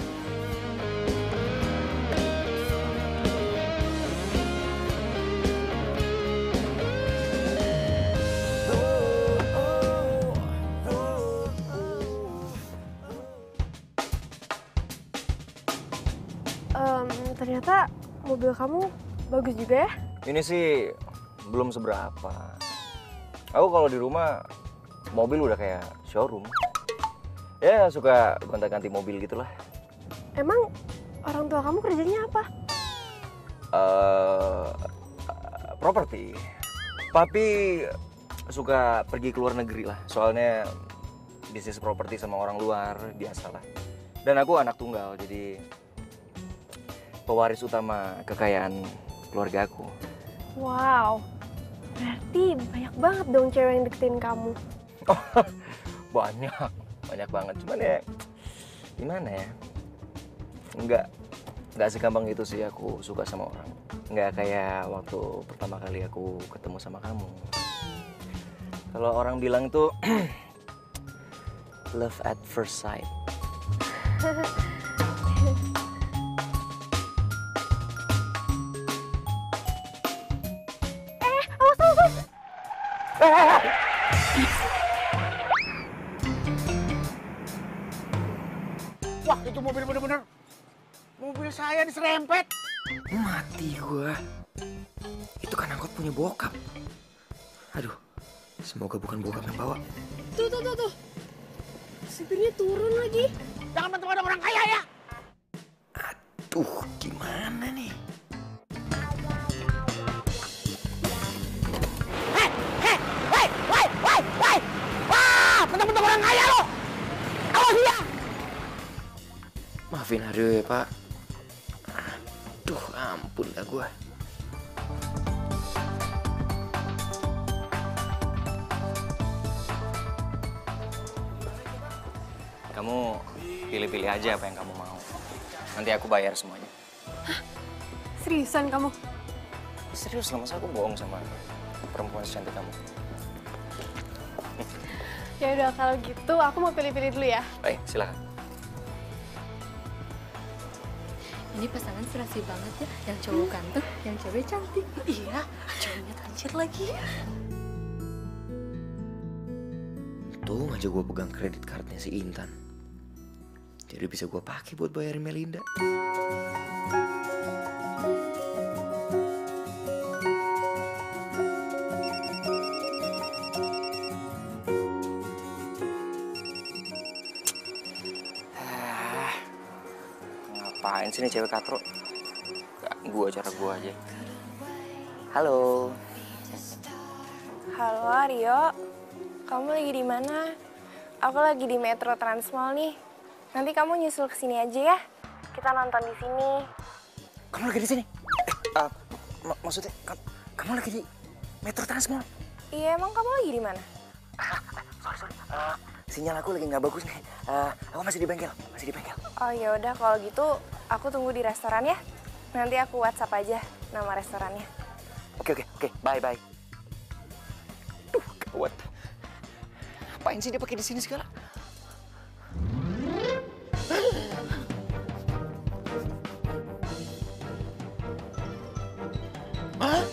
Um, ternyata mobil kamu bagus juga ya? Ini sih belum seberapa. Aku kalau di rumah mobil udah kayak showroom. Ya suka gonta-ganti mobil gitulah. Emang orang tua kamu kerjanya apa? Uh, properti. Papi suka pergi ke luar negeri lah. Soalnya bisnis properti sama orang luar biasalah. Dan aku anak tunggal, jadi pewaris utama kekayaan keluarga aku. Wow, berarti banyak banget dong cewek yang deketin kamu. Banyak, banyak banget. Cuman ya, gimana ya? Enggak, enggak segampang itu sih aku suka sama orang. Enggak kayak waktu pertama kali aku ketemu sama kamu. Kalau orang bilang tuh love at first sight. Wah, itu mobil bener-bener. Mobil saya diserempet. Mati gua. Itu kan angkot punya bokap. Aduh, semoga bukan bokap yang bawa. Tuh, tuh, tuh, tuh. Supirnya turun lagi. Jangan bantu ada orang kaya ya. Aduh, gimana nih? Hei, hei, hei, hei, hei, hei. Wah, bentuk-bentuk orang kaya lo. Awas dia. Maafin Aryo ya, Pak. Aduh, ampun dah gua. Kamu pilih-pilih aja apa yang kamu mau. Nanti aku bayar semuanya. Hah? Seriusan kamu? Serius lah, masa aku bohong sama perempuan secantik kamu? Ya udah kalau gitu aku mau pilih-pilih dulu ya. Baik, silakan. Ini pasangan serasi banget ya. Yang cowok ganteng, yang cewek cantik. Iya, cowoknya tajir lagi. Tuh aja gue pegang kredit cardnya si Intan. Jadi bisa gue pakai buat bayarin Melinda. Ah, ngapain sih nih cewek katro? Ganggu acara gue aja. Halo. Halo Aryo, kamu lagi di mana? Aku lagi di Metro Transmall nih. Nanti kamu nyusul ke sini aja ya. Kita nonton di sini. Kamu lagi di sini? Eh, uh, mak maksudnya kamu, kamu lagi di Metro Transmall? Iya, emang kamu lagi di mana? Sorry, sorry. Uh, sinyal aku lagi nggak bagus nih. Uh, aku masih di bengkel, masih di bengkel. Oh ya udah kalau gitu aku tunggu di restoran ya. Nanti aku WhatsApp aja nama restorannya. Oke, oke, oke. Bye, bye. Duh, gawat. Ngapain sih dia pakai di sini segala? Hah?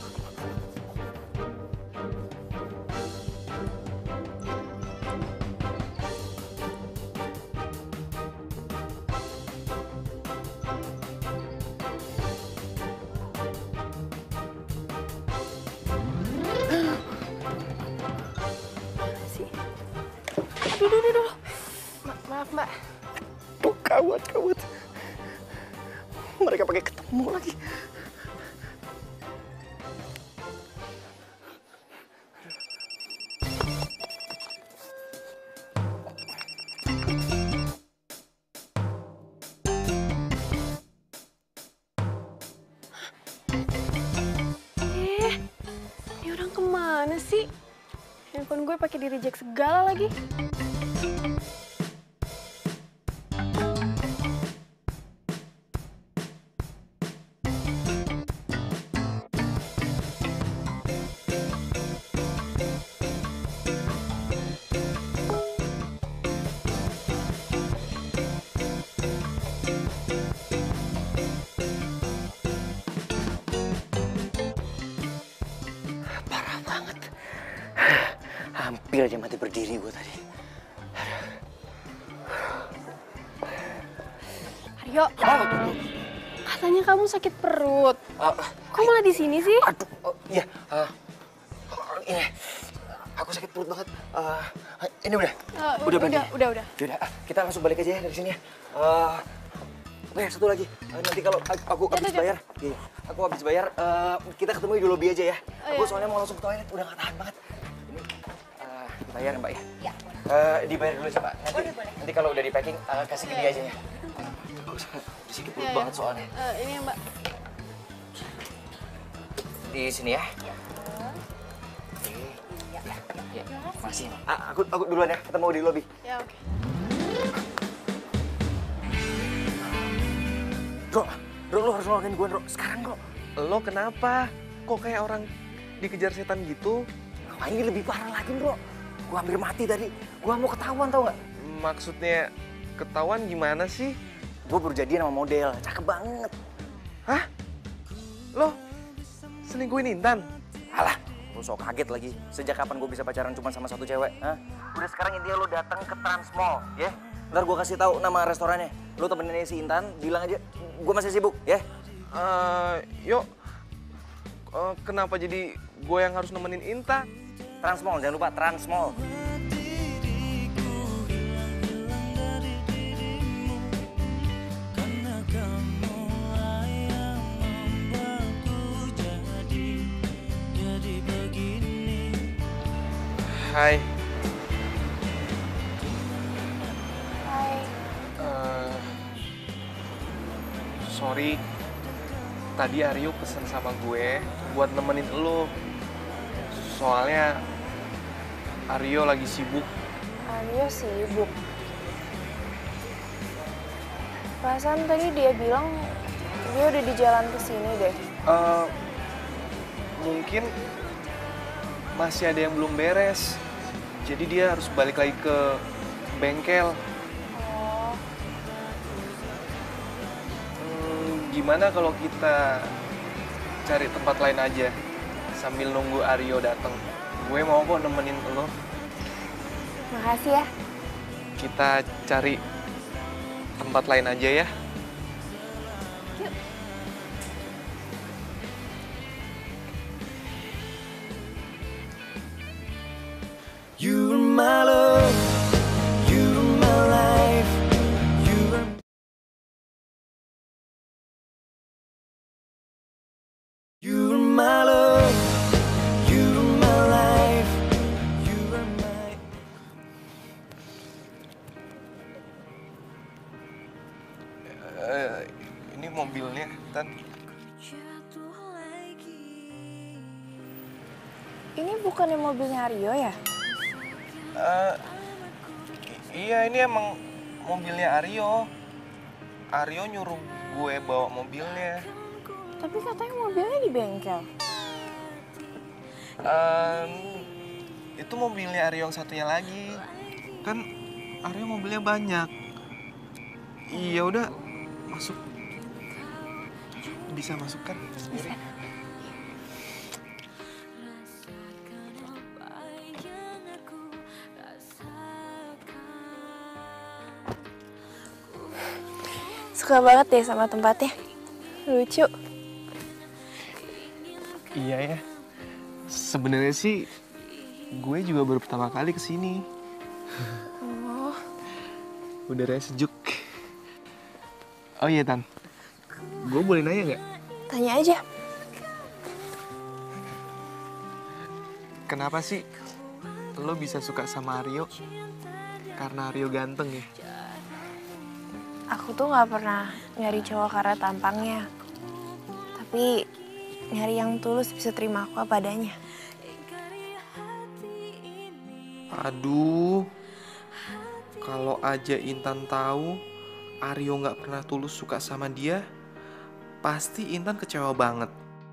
Aduh, aduh, aduh, aduh. Ma maaf, Mbak. Tuh, gawat, gawat. Mereka pakai ketemu lagi. Eh, ini orang kemana sih? Handphone gue pakai di reject segala lagi. hampir aja mati berdiri gue tadi. Aryo, katanya kamu sakit perut. Uh, Kok malah di sini sih? Aduh, oh, iya. Uh, ini, aku sakit perut banget. Uh, ini udah, Uh, udah udah, udah, udah, udah. Yaudah, ah, kita langsung balik aja ya dari sini ya. Uh, Nih, satu lagi. Uh, nanti kalau aku habis bayar, iya, aku habis bayar, uh, kita ketemu di lobby aja ya. Oh, aku iya. soalnya mau langsung ke toilet, udah gak tahan banget. Ini, uh, bayar Mbak ya? Ya. Uh, dibayar dulu coba. Nanti, Boleh, boleh. nanti kalau udah di packing, uh, kasih ke dia aja ya. Di sini perut Iya, banget soalnya. Uh, ini ya, Mbak. Di sini ya. Ya. Ya, makasih. Ah, aku aku duluan ya, ketemu di lobby. Ya, oke. Bro, bro, lo harus nolongin gue, bro. Sekarang, bro. Lo kenapa? Kok kayak orang dikejar setan gitu? Wah, ini lebih parah lagi, bro. Gue hampir mati tadi. Gue mau ketahuan, tau gak? Maksudnya ketahuan gimana sih? Gue baru jadian sama model, cakep banget. Hah? Lo selingkuhin Intan? Alah, lo sok kaget lagi. Sejak kapan gue bisa pacaran cuma sama satu cewek? Hah? Udah sekarang intinya lo datang ke Transmall, ya? Ntar gue kasih tahu nama restorannya. Lo temenin si Intan, bilang aja gue masih sibuk, ya? Uh, yuk, uh, kenapa jadi gue yang harus nemenin Intan? Transmall, jangan lupa Transmall. Hai. Hai. Uh, sorry, tadi Aryo pesen sama gue buat nemenin lo. Soalnya Aryo lagi sibuk. Aryo sibuk. Perasaan tadi dia bilang dia udah di jalan ke sini deh. Uh, mungkin masih ada yang belum beres. Jadi dia harus balik lagi ke bengkel. Oh. Hmm, gimana kalau kita cari tempat lain aja sambil nunggu Aryo datang? Gue mau kok nemenin lo. Makasih ya. Kita cari tempat lain aja ya. Yuk. You are my love, you are my life, you are You are my love, you are my life, you are my Uh, ini mobilnya, Tan. Ini bukannya mobilnya Aryo ya? Uh, iya, ini emang mobilnya Aryo. Aryo nyuruh gue bawa mobilnya. Tapi katanya mobilnya di bengkel. Um, itu mobilnya Aryo yang satunya lagi. Kan Aryo mobilnya banyak. Iya udah, masuk. Bisa masuk kan? Bisa. Suka banget deh sama tempatnya. Lucu. Iya ya. Sebenarnya sih gue juga baru pertama kali kesini. Oh. Udaranya sejuk. Oh iya Tan, gue boleh nanya nggak? Tanya aja. Kenapa sih lo bisa suka sama Aryo? Karena Aryo ganteng ya? Aku tuh gak pernah nyari cowok karena tampangnya. Tapi nyari yang tulus bisa terima aku apa adanya. Aduh, kalau aja Intan tahu Aryo nggak pernah tulus suka sama dia, pasti Intan kecewa banget.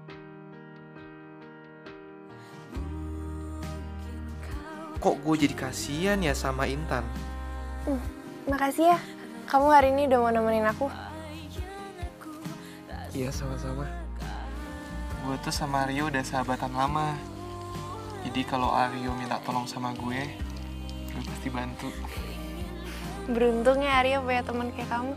Kok gue jadi kasihan ya sama Intan? Hmm, makasih ya. Kamu hari ini udah mau nemenin aku. Iya, sama-sama. Gue tuh sama Aryo udah sahabatan lama. Jadi kalau Aryo minta tolong sama gue, gue pasti bantu. Beruntung ya Aryo punya teman kayak kamu.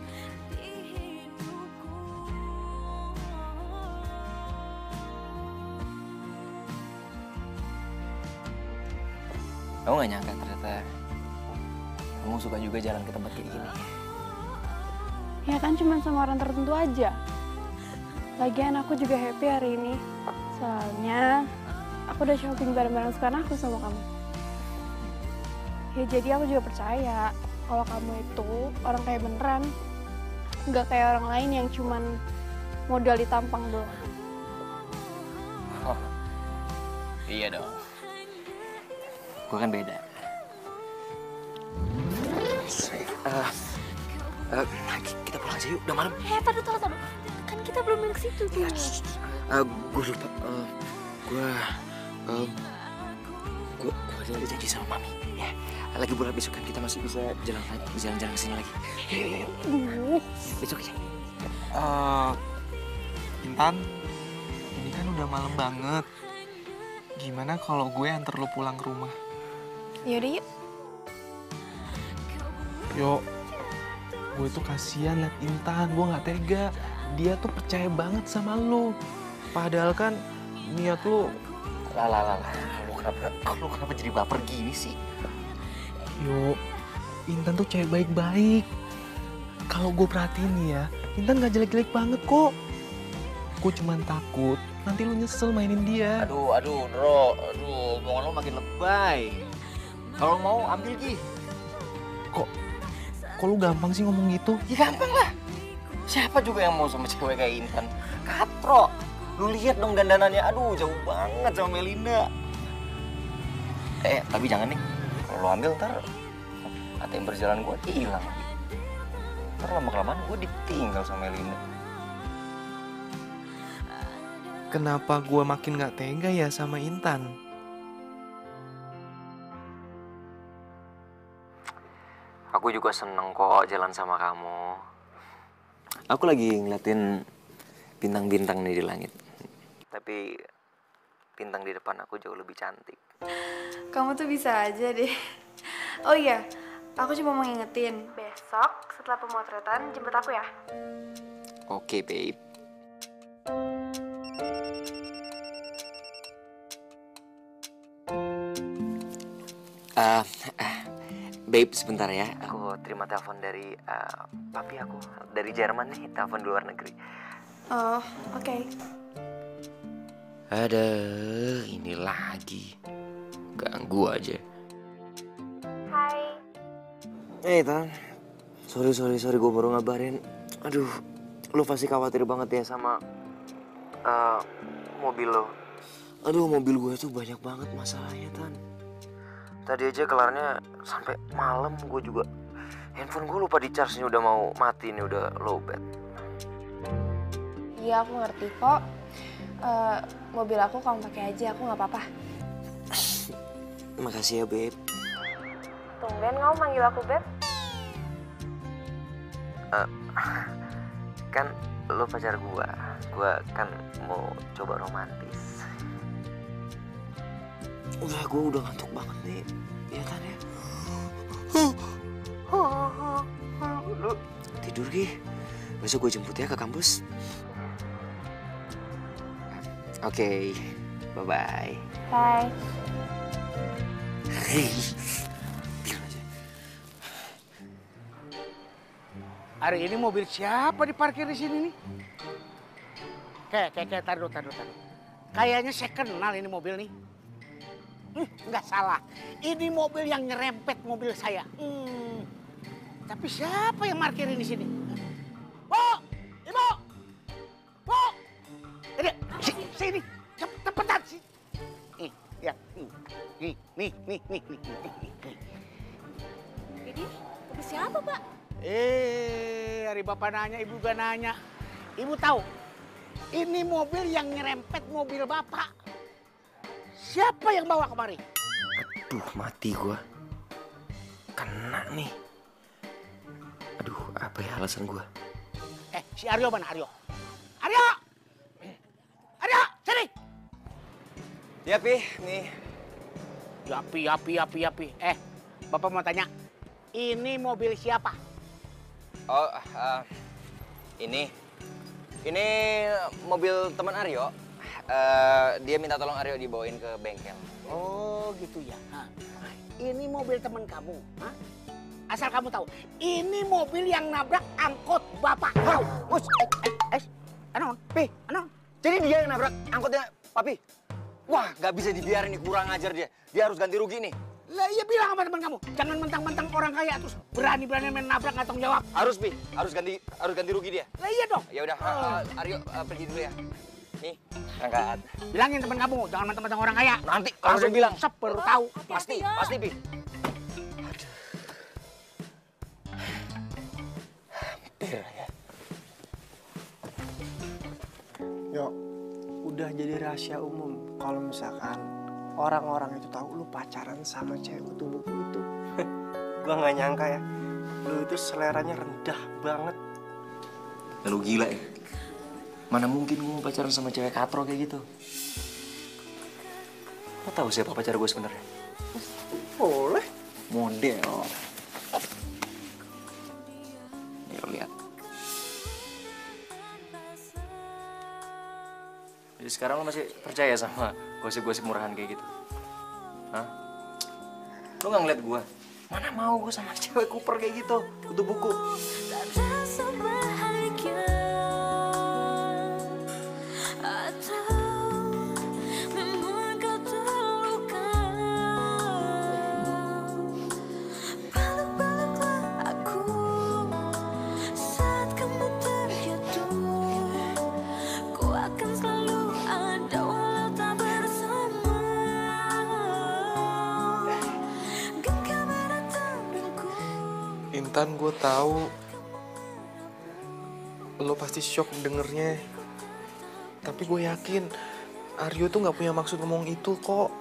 Kamu gak nyangka ternyata kamu suka juga jalan ke tempat kayak gini. Ya kan cuma sama orang tertentu aja. Lagian aku juga happy hari ini. Soalnya aku udah shopping bareng-bareng sekarang aku sama kamu. Ya jadi aku juga percaya kalau kamu itu orang kayak beneran. Nggak kayak orang lain yang cuman modal di tampang doang. Oh, iya dong. Gue kan beda. Uh, uh, kita pulang aja yuk, udah malam. Eh, taruh, taruh, taruh. Kan kita belum yang ke situ tuh. Uh, gue lupa. Uh, gue, um, gue, gue ada janji sama Mami. Ya, lagi bulan besok kan kita masih bisa jalan jalan-jalan kesini lagi. Yuk, yuk, yuk. Besok aja. Uh, Intan, ini kan udah malam banget. Gimana kalau gue antar lo pulang ke rumah? Yaudah yuk. Yo, gue tuh kasihan liat Intan, gue nggak tega. Dia tuh percaya banget sama lo. Padahal kan niat lo. Lah lah lah, lo kenapa, lo kenapa jadi baper gini sih? Yo, Intan tuh cewek baik-baik. Kalau gue perhatiin nih ya, Intan nggak jelek-jelek banget kok. Gue cuman takut nanti lo nyesel mainin dia. Aduh, aduh, Bro, aduh, omongan lo makin lebay. Kalau mau ambil Gi. Kok, kok lu gampang sih ngomong gitu? Ya gampang lah. Siapa juga yang mau sama cewek kayak Intan? Katro. Lu lihat dong dandanannya, aduh jauh banget sama Melinda. Eh, tapi jangan nih. Kalau lu ambil ntar A T M berjalan gue hilang. Ntar lama-kelamaan gue ditinggal sama Melinda. Kenapa gue makin gak tega ya sama Intan? Aku juga seneng kok jalan sama kamu. Aku lagi ngeliatin bintang-bintang nih di langit. Tapi bintang di depan aku jauh lebih cantik. Kamu tuh bisa aja deh. Oh iya, aku cuma mau ngingetin. Besok setelah pemotretan jemput aku ya. Oke, babe. Uh, uh, babe, sebentar ya. Aku terima telepon dari uh, papi aku. Dari Jerman nih, telepon di luar negeri. Oh, oke. Okay. Aduh, ini lagi. Ganggu aja. Hai. Eh, hey, Tan. Sorry, sorry, sorry. Gue baru ngabarin. Aduh, lo pasti khawatir banget ya sama uh, mobil lo. Aduh, mobil gue tuh banyak banget masalahnya, Tan. Tadi aja kelarnya sampai malam. Gue juga handphone gue lupa di charge nih, udah mau mati nih, udah low bat. Iya, aku ngerti kok. Uh, mobil aku kamu pakai aja, aku nggak apa-apa. Makasih ya, Beb. Tumben kamu manggil aku Beb. Uh, kan lo pacar gua, gua kan mau coba romantis. Udah, gua udah ngantuk banget nih, ya Tan ya. Lu tidur Gi, besok gue jemput ya ke kampus. Oke, okay. Bye-bye. Bye. Hei, bilang aja. Hari ini mobil siapa diparkir di sini nih? Kayak, kayak, kayak, taruh, taruh, taruh. Kayaknya saya kenal ini mobil nih. Hmm, nggak salah. Ini mobil yang nyerempet mobil saya. Hmm. Tapi siapa yang parkirin di sini? Bu! Ibu! Bu! Ini, sini, cepetan sih. Nih, ya, nih, nih, nih, nih, nih, nih. Ini mobil siapa, Pak? Eh, hari Bapak nanya, Ibu gak nanya. Ibu tahu, ini mobil yang nyerempet mobil Bapak. Siapa yang bawa kemari? Aduh, mati gua. Kena nih. Aduh, apa ya alasan gua? Eh, si Aryo mana Aryo? Aryo! Aryo, sini! Ya, Pi, nih Yapi, yapi, yapi, yapi. Eh, Bapak mau tanya, ini mobil siapa? Oh, uh, ini. Ini mobil teman Aryo. Uh, dia minta tolong Aryo dibawain ke bengkel. Oh, gitu ya. Nah, ini mobil teman kamu. Hah? Asal kamu tahu, ini mobil yang nabrak angkot Bapak. Tahu? Us, eh, eh, anon, pi, anon. Jadi dia yang nabrak angkotnya Papi? Wah, nggak bisa dibiarin nih, kurang ajar dia. Dia harus ganti rugi nih. Lah iya bilang sama teman kamu, jangan mentang-mentang orang kaya terus berani-berani main nabrak nggak tanggung jawab. Harus, Pi. Harus ganti harus ganti rugi dia. Lah iya dong. Ya udah, uh, uh, Aryo uh, pergi dulu ya. Nih, berangkat. Bilangin teman kamu, jangan mentang-mentang orang kaya. Nanti langsung bilang. Sep, baru tahu. Pasti, pasti, Pi. Hampir ya. Yo, udah jadi rahasia umum kalau misalkan orang-orang itu tahu lu pacaran sama cewek kutu buku itu. Gua nggak nyangka ya, lu itu seleranya rendah banget. Lu gila ya? Mana mungkin gue mau pacaran sama cewek katro kayak gitu? Lo tahu siapa pacar gue sebenarnya? Boleh. Model. Nih lo lihat. Jadi sekarang lo masih percaya sama gosip-gosip murahan kayak gitu? Hah? Lo nggak ngeliat gue? Mana mau gue sama cewek Cooper kayak gitu? Butuh buku. Intan, gue tahu lo pasti shock dengernya. Tapi gue yakin Aryo tuh nggak punya maksud ngomong itu kok.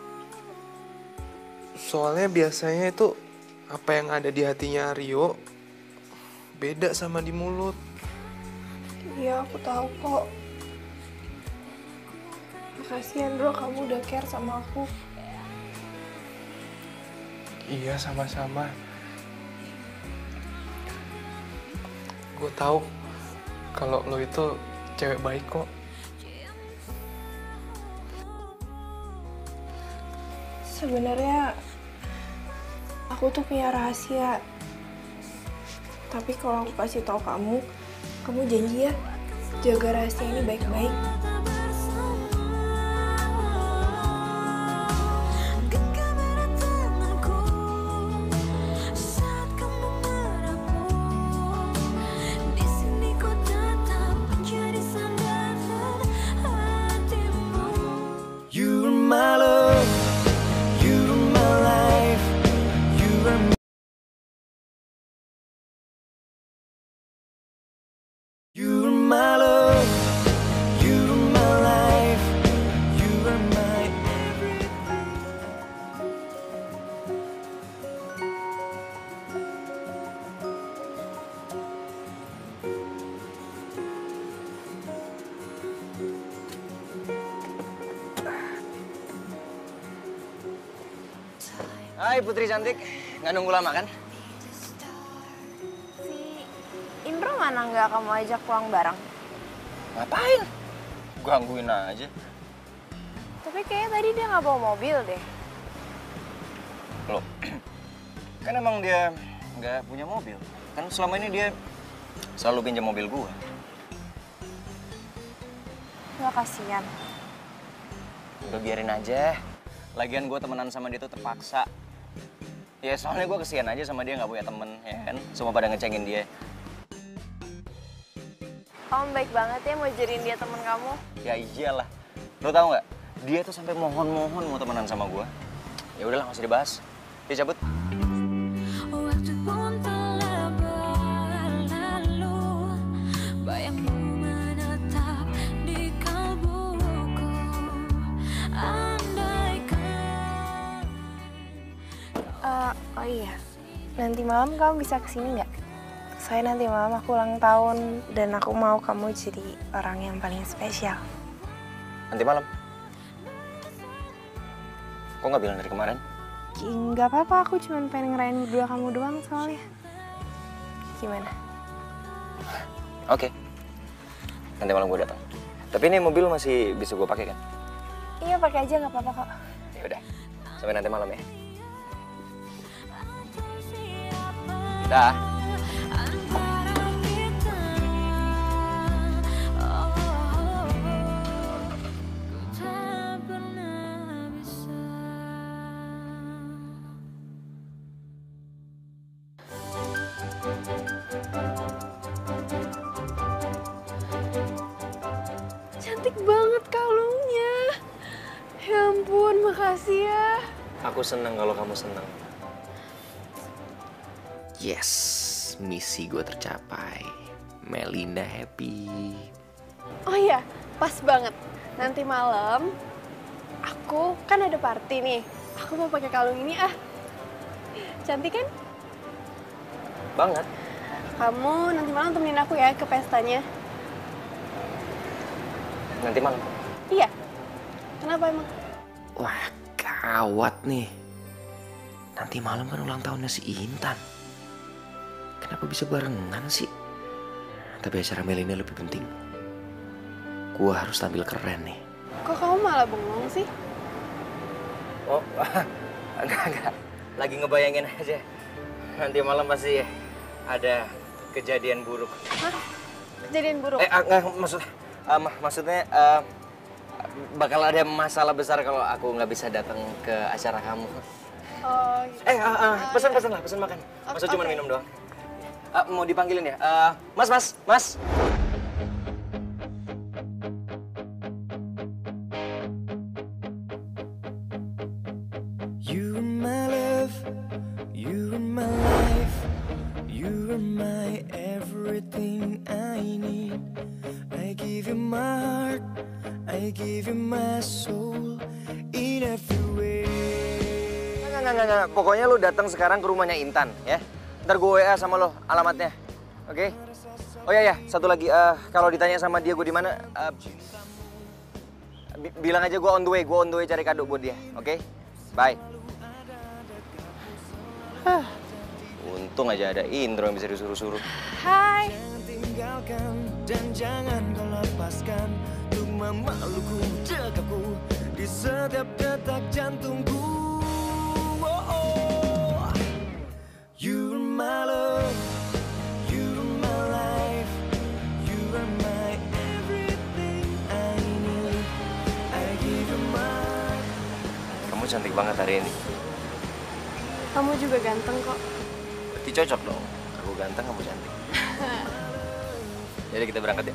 Soalnya biasanya itu apa yang ada di hatinya Aryo beda sama di mulut. Iya, aku tahu kok. Makasih Andro, kamu udah care sama aku. Iya, sama-sama. Gue tahu kalau lo itu cewek baik kok. Sebenarnya aku tuh punya rahasia. Tapi kalau aku kasih tahu kamu, kamu janji ya jaga rahasia ini baik-baik. Hai Putri cantik, nggak nunggu lama kan? Si Indro mana nggak kamu ajak pulang bareng? Ngapain? Gangguin aja. Tapi kayaknya tadi dia nggak bawa mobil deh. Loh, kan emang dia nggak punya mobil. Kan selama ini dia selalu pinjam mobil gua. Nggak kasihan. Udah biarin aja. Lagian gua temenan sama dia tuh terpaksa. Ya soalnya gue kesian aja sama dia nggak punya temen, ya kan? Semua pada ngecengin dia. Kamu baik banget ya mau jadiin dia temen kamu. Ya iyalah. Lo tau nggak? Dia tuh sampai mohon-mohon mau temenan sama gue. Ya udahlah, nggak usah dibahas. Dia cabut. Waktu pun telah berlalu, bayangmu menetap di kalbuku. Andaikan. Uh, oh iya, nanti malam kamu bisa kesini nggak? Saya nanti malam aku ulang tahun dan aku mau kamu jadi orang yang paling spesial. Nanti malam? Kok nggak bilang dari kemarin? Nggak apa-apa, aku cuma pengen ngerayain berdua kamu doang soalnya. Gimana? Oke. Nanti malam gue datang. Tapi ini mobil masih bisa gue pakai kan? Iya, pakai aja nggak apa-apa kok. Ya udah. Sampai nanti malam ya. Dah. Cantik banget kalungnya. Ya ampun, makasih ya. Aku senang kalau kamu senang. Yes, misi gue tercapai. Melinda happy. Oh iya, pas banget. Nanti malam aku kan ada party nih. Aku mau pakai kalung ini ah. Cantik kan? Banget. Kamu nanti malam temenin aku ya ke pestanya. Nanti malam. Iya. Kenapa emang? Wah, gawat nih. Nanti malam kan ulang tahunnya si Intan. Kenapa bisa barengan sih? Tapi acara Melinda lebih penting. Gua harus tampil keren nih. Kok kamu malah bengong sih? Oh, enggak, enggak. Lagi ngebayangin aja. Nanti malam pasti ada kejadian buruk. Hah? Kejadian buruk? Eh, enggak, maksud, uh, mak maksudnya uh, bakal ada masalah besar kalau aku nggak bisa datang ke acara kamu. Oh, gitu. Eh, uh, uh, pesan-pesan lah, pesan makan. Masa cuma okay. minum doang? Uh, mau dipanggilin ya? Uh, mas, mas, mas. You are my love, you are my life, you are my everything I need. I give you my heart, I give you my soul in every way. Nggak, nggak, nggak, nggak. Pokoknya lu datang sekarang ke rumahnya Intan, ya. Ntar gue W A sama lo alamatnya, oke? Okay? Oh ya ya, satu lagi, uh, kalau ditanya sama dia gue di mana, uh, bi bilang aja gue on the way, gue on the way cari kado buat dia, oke? Okay? Bye. Huh. Untung aja ada intro yang bisa disuruh-suruh. Hai. Jangan tinggalkan dan jangan kau lepaskan untuk memelukku, dekapku di setiap detak jantungku. Oh, oh. You are my love, you are my life, you are my everything I need. I give you my. Kamu cantik banget hari ini. Kamu juga ganteng kok. Berarti cocok dong. Aku ganteng, kamu cantik. Jadi kita berangkat ya.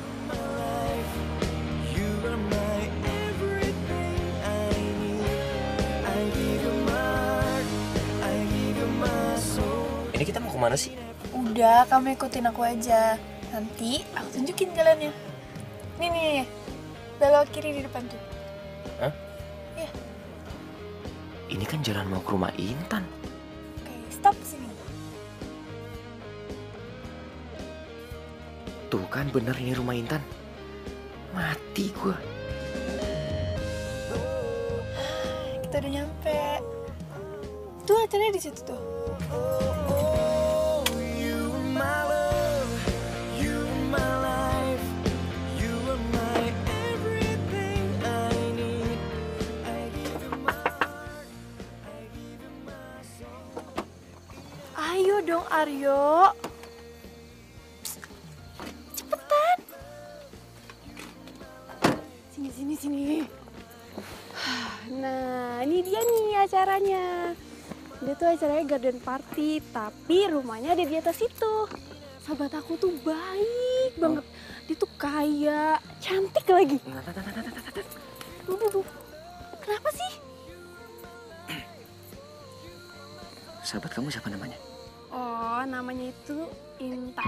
You are my everything I need. I give you my heart, I give you my soul. Ini kita mau kemana sih? Udah, kamu ikutin aku aja. Nanti aku tunjukin jalannya. Nih, nih, nih. Belok kiri di depan tuh. Hah? Iya. Ini kan jalan mau ke rumah Intan. Oke, stop sini. Tuh kan bener ini rumah Intan. Mati gua. Kita udah nyampe. Tuh acaranya di situ tuh. Oh, you are my love, you are my life, you are my everything I need. I give you my heart, I give you my soul. Ayo dong Aryo. Cepetan. Sini, sini, sini. Nah, ini dia nih acaranya. Dia tuh acaranya garden party, tapi rumahnya ada di atas itu. Sahabat aku tuh baik banget. Dia tuh kaya, cantik lagi. Duh, duh, duh. Kenapa sih? Sahabat kamu siapa namanya? Oh, namanya itu Intan.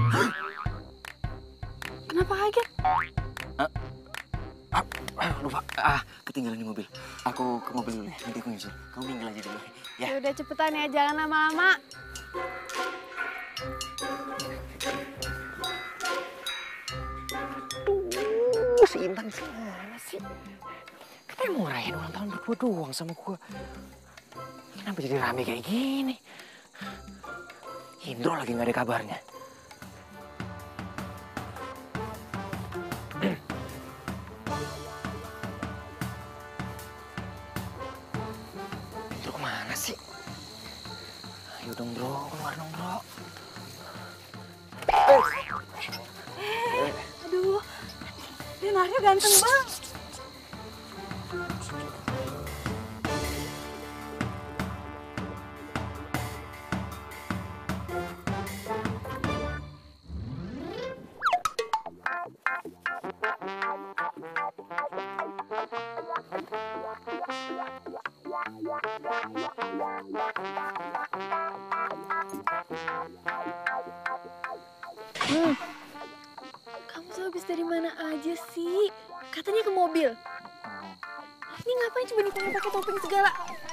Kenapa kaget? Ah, ah, ah, lupa. Ah, ketinggalan di mobil. Aku ke mobil dulu ya, nanti aku nyusul. Kamu tinggal aja dulu. Ya. Ya udah cepetan ya, jangan lama-lama. Tuh, si Intan gimana sih? Katanya mau ngerayain ulang tahun berdua doang sama gua. Kenapa jadi rame kayak gini? Indro lagi nggak ada kabarnya. Indro kemana sih? Ayo dong bro, keluar dong bro. Eh, aduh, Leonardo ganteng banget. Hmm. Kamu tuh habis dari mana aja sih? Katanya ke mobil. Ini ngapain cuma ditanya pakai topeng segala?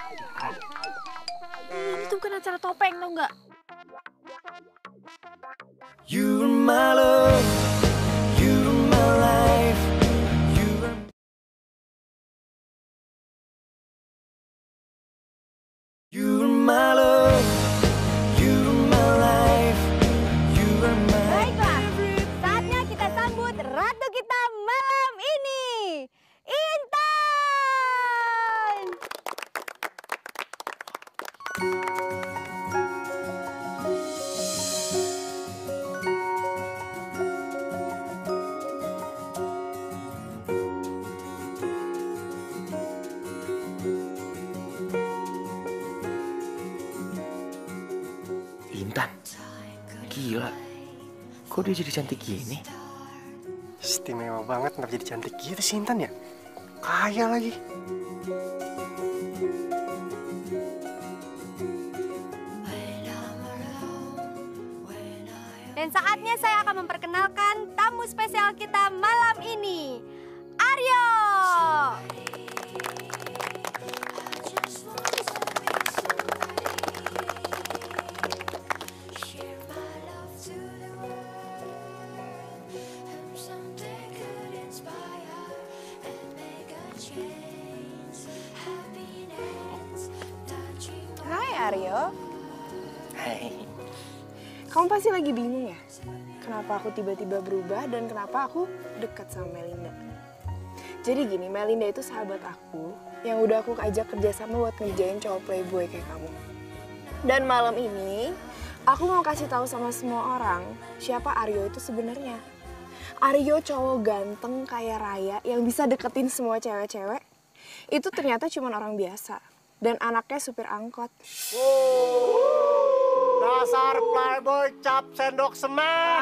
Ini tuh bukan acara topeng, tau nggak? You are my love, you are my life, you are You are my love, you are my life, you are my Baiklah, saatnya kita sambut ratu kita malam ini, Intan! Intan, gila. Kok dia jadi cantik gini? Istimewa banget, kenapa jadi cantik gitu sih Intan ya? Kaya lagi. Dan saatnya saya akan memperkenalkan tamu spesial kita malam ini, Aryo! Hai Aryo. Hai. Kamu pasti lagi bingung ya? Kenapa aku tiba-tiba berubah dan kenapa aku dekat sama Melinda? Jadi gini, Melinda itu sahabat aku yang udah aku ajak kerjasama buat ngerjain cowok playboy kayak kamu. Dan malam ini, aku mau kasih tahu sama semua orang siapa Aryo itu sebenarnya. Aryo cowok ganteng kaya raya yang bisa deketin semua cewek-cewek. Itu ternyata cuma orang biasa. Dan anaknya supir angkot. Dasar playboy cap sendok semen.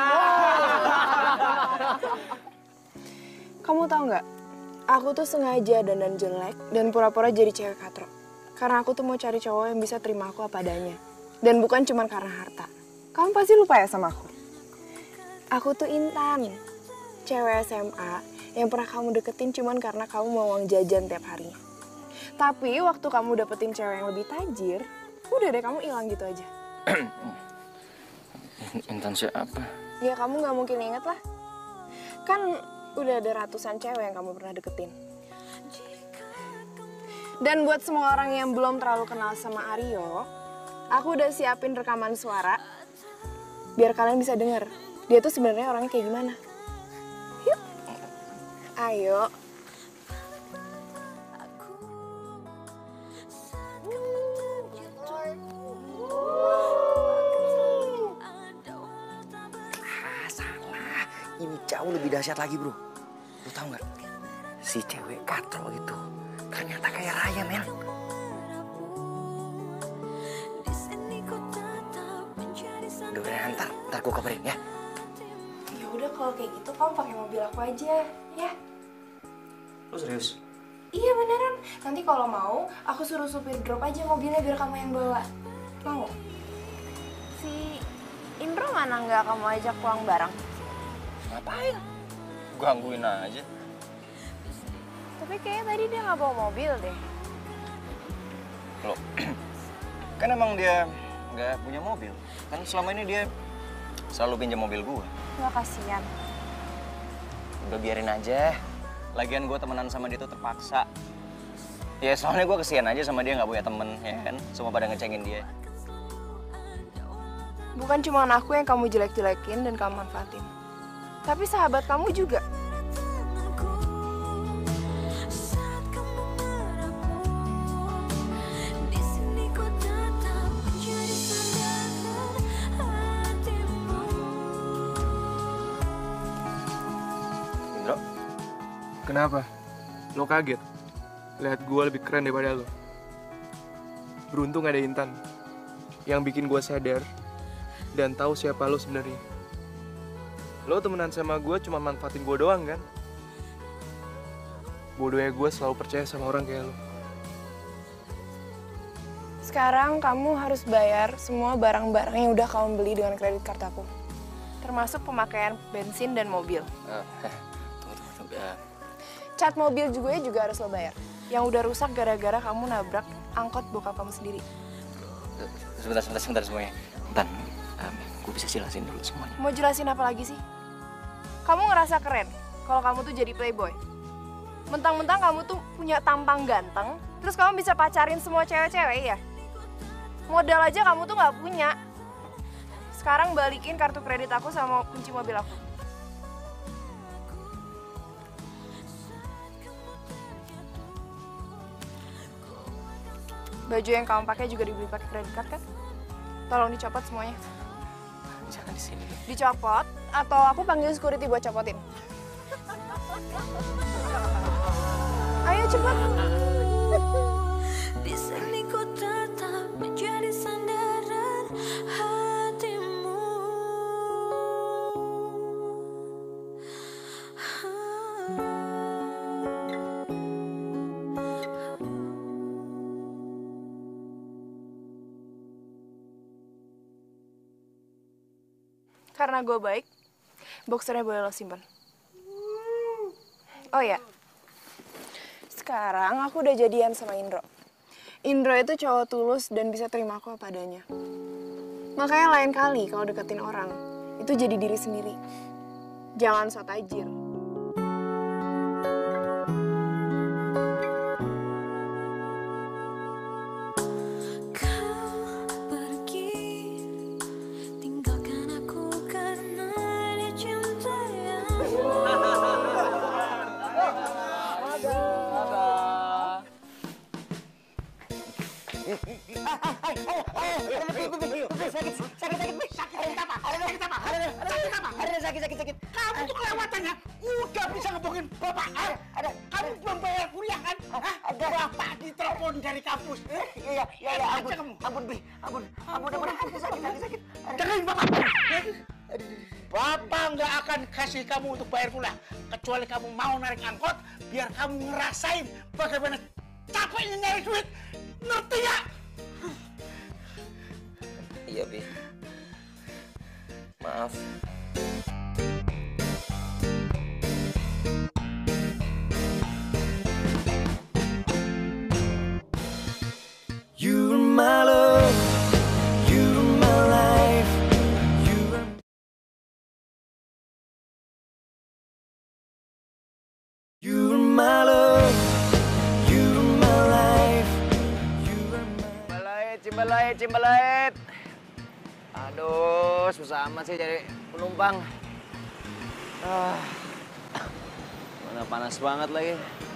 Kamu tahu nggak? Aku tuh sengaja dandan jelek dan pura-pura jadi cewek katro. Karena aku tuh mau cari cowok yang bisa terima aku apa adanya. Dan bukan cuma karena harta. Kamu pasti lupa ya sama aku? Aku tuh Intan. Cewek S M A yang pernah kamu deketin cuman karena kamu mau uang jajan tiap harinya. Tapi waktu kamu dapetin cewek yang lebih tajir, udah deh kamu hilang gitu aja. Intan siapa? Ya kamu nggak mungkin inget lah. Kan udah ada ratusan cewek yang kamu pernah deketin. Dan buat semua orang yang belum terlalu kenal sama Aryo, aku udah siapin rekaman suara biar kalian bisa denger dia tuh sebenarnya orangnya kayak gimana. Yuk, ayo. Ini jauh lebih dahsyat lagi bro. Lu tau nggak? Si cewek katro itu ternyata kaya raya men. Udah udah ntar, ntar gue kabarin ya. Ya udah kalau kayak gitu kamu pakai mobil aku aja, ya. Lu serius? Iya beneran. Nanti kalau mau aku suruh supir drop aja mobilnya biar kamu yang bawa. Mau? Si Indro mana nggak kamu ajak pulang bareng? Ngapain? Gangguin aja. Tapi kayaknya tadi dia nggak bawa mobil deh. Loh, kan emang dia nggak punya mobil. Kan selama ini dia selalu pinjam mobil gua. Nggak kasihan. Udah biarin aja. Lagian gua temenan sama dia tuh terpaksa. Ya soalnya gue kesian aja sama dia nggak punya temen, ya kan? Semua pada ngecengin dia. Bukan cuma aku yang kamu jelek-jelekin dan kamu manfaatin. Tapi sahabat kamu juga. Indro? Kenapa? Lo kaget? Lihat gue lebih keren daripada lo. Beruntung ada Intan yang bikin gue sadar dan tahu siapa lo sebenarnya. Lo temenan sama gue cuma manfaatin gue doang kan? Bodohnya gue selalu percaya sama orang kayak lo. Sekarang kamu harus bayar semua barang-barang yang udah kamu beli dengan kredit card aku. Termasuk pemakaian bensin dan mobil. Uh, tunggu, tunggu, tunggu. Uh. Cat mobil juga juga harus lo bayar. Yang udah rusak gara-gara kamu nabrak angkot bokap kamu sendiri. Sebentar, sebentar, sebentar semuanya. Bentar, um, gue bisa jelasin dulu semuanya. Mau jelasin apa lagi sih? Kamu ngerasa keren kalau kamu tuh jadi playboy. Mentang-mentang kamu tuh punya tampang ganteng, terus kamu bisa pacarin semua cewek-cewek ya? Modal aja kamu tuh nggak punya. Sekarang balikin kartu kredit aku sama kunci mobil aku. Baju yang kamu pakai juga dibeli pakai kredit card kan? Tolong dicopot semuanya. Jangan di sini. Dicopot atau aku panggil security buat copotin. Ayo cepat. Di sini ku tetap menjadi sandaran hatimu. Karena gue baik, boxernya boleh lo simpan. Oh ya, sekarang aku udah jadian sama Indro. Indro itu cowok tulus dan bisa terima aku apa adanya. Makanya lain kali kalau deketin orang, itu jadi diri sendiri. Jangan sok tajir. Kamu tuh kelewatannya udah bisa ngebohongin bapak. Ada. Kamu belum bayar kuliah kan? Ada. Bapak ditelepon dari kampus. Iya, iya, iya. Ampun, ampun, Bi. Ampun, ampun, ampun. Sakit, sakit, sakit. Dengerin bapak. Bapak nggak akan kasih kamu untuk bayar kuliah kecuali kamu mau narik angkot biar kamu ngerasain bagaimana capeknya nyari duit. Ngerti ya? Iya, Bi. Maaf. You are my love, you are my life, you are You are my love, you are my life, you are my Cimbalait, Cimbalait, Cimbalait. Aduh, susah amat sih cari penumpang. Ah, mana panas banget lagi.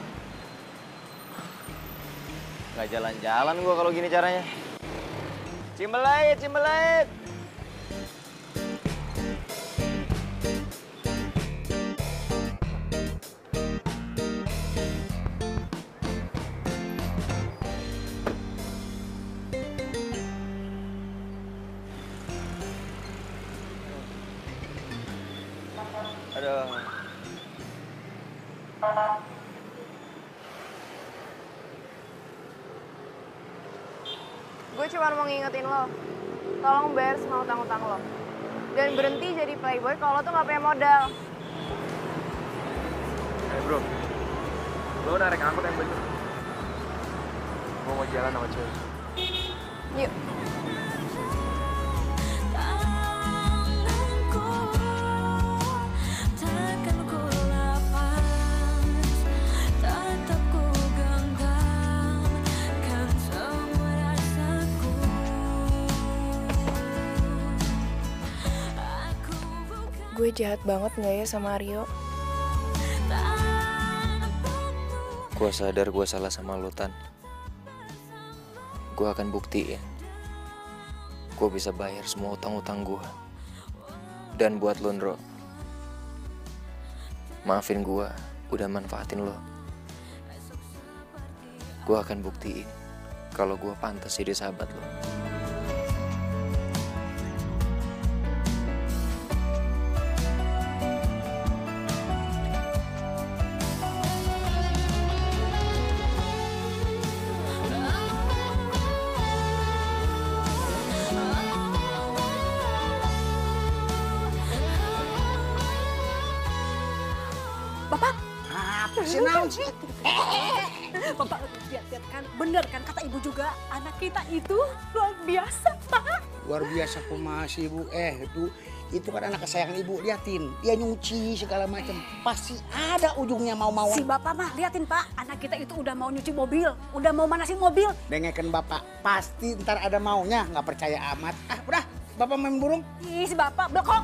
Gak jalan-jalan gua kalau gini caranya. Cimbalait, Cimbalait. Aduh. Gue cuma mau ngingetin lo, tolong bayar semua utang-utang lo. Dan berhenti jadi playboy kalau lo tuh gak punya modal. Eh bro, lo narik angkot yang bener. Gue mau jalan sama cewek. Yuk. Takkan ku lepas, tetap ku genggam jahat banget nggak ya sama Aryo? Gue sadar gue salah sama lo, Tan. Gue akan buktiin. Gue bisa bayar semua utang-utang gue. Dan buat lo, Ndro, maafin gue udah manfaatin lo. Gue akan buktiin kalau gue pantas jadi sahabat lo. Bapak? Apa sih, Naon? Bapak, lihat-lihat kan, bener kan kata ibu juga, anak kita itu luar biasa, Pak. Luar biasa kumaha sih ibu. Eh, itu itu kan anak kesayangan ibu, liatin. Dia nyuci segala macam. Pasti ada ujungnya mau-mauan. Si Bapak mah, liatin Pak, anak kita itu udah mau nyuci mobil, udah mau manasin mobil. Dengekin Bapak, pasti ntar ada maunya, nggak percaya amat. Ah, udah, Bapak main burung. Ih, si Bapak, blokok.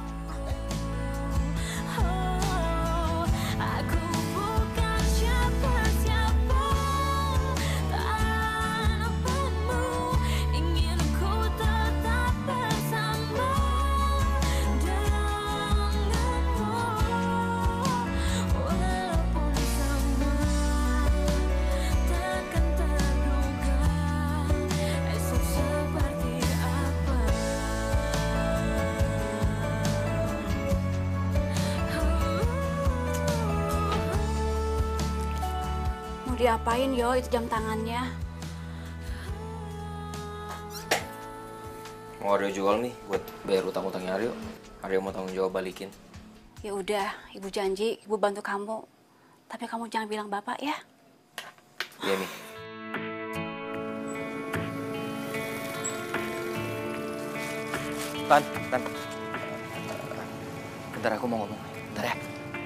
Diapain yo itu jam tangannya? Mau Aryo jual nih buat bayar utang-utangnya Aryo. Aryo mau tanggung jawab balikin. Ya udah, ibu janji ibu bantu kamu. Tapi kamu jangan bilang bapak ya. Iya nih. Tan, Tan. Bentar aku mau ngomong. Bentar ya.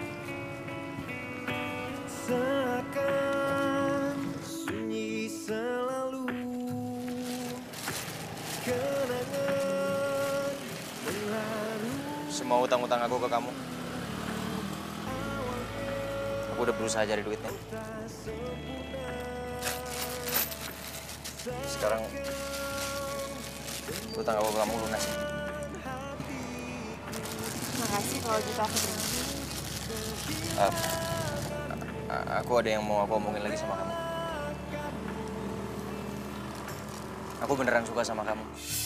Seakan sunyi selalu, kenangan berlalu. Semua utang-utang aku ke kamu. Aku udah berusaha cari duitnya. Sekarang utang aku ke kamu lunas. Makasih kalau gitu aku berhenti. Uh, aku ada yang mau aku omongin lagi sama kamu. Aku beneran suka sama kamu.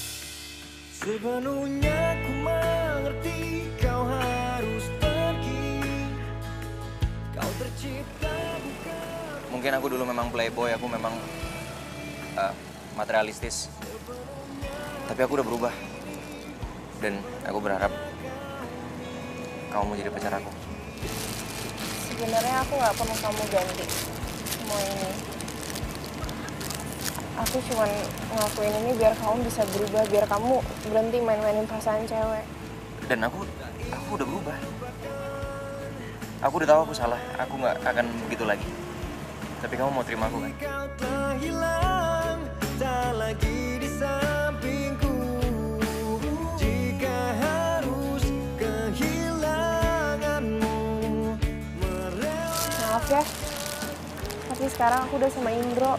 Sepenuhnya ku mengerti kau harus pergi. Kau tercipta bukan. Mungkin aku dulu memang playboy, aku memang uh, materialistis. Tapi aku udah berubah. Dan aku berharap kamu mau jadi pacar aku. Sebenarnya aku nggak perlu kamu ganti semua ini. Aku cuma ngelakuin ini biar kamu bisa berubah, biar kamu berhenti main-mainin perasaan cewek. Dan aku, aku udah berubah. Aku udah tahu aku salah, aku nggak akan begitu lagi. Tapi kamu mau terima aku kan? Kau telah hilang, tak lagi di sampingku. Jika harus kehilanganmu, Maaf ya, tapi sekarang aku udah sama Indro.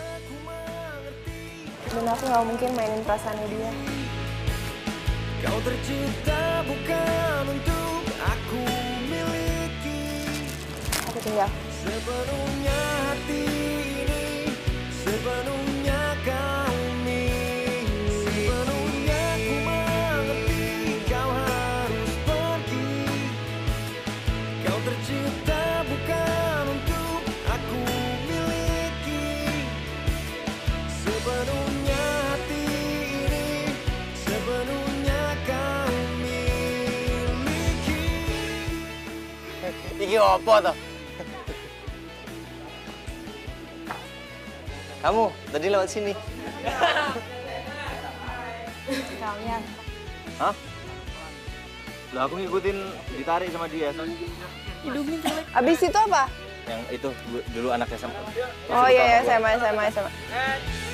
Dan aku nggak mungkin mainin perasaannya dia. Kau tercipta bukan untuk aku miliki. Aku tinggal. Sepenuhnya hati ini, sepenuhnya kau miliki. Sepenuhnya ku mengerti kau harus pergi. Kau tercipta bukan untuk aku miliki. Sepenuhnya hati ini, sepenuhnya kau miliki. Iki opo toh? Kamu tadi lewat sini. Kalian. Hah? Lah aku ngikutin ditarik sama dia. Hidungnya jelek. Abis itu apa? Yang itu dulu anaknya sama. Oh iya, iya, sama, sama, sama.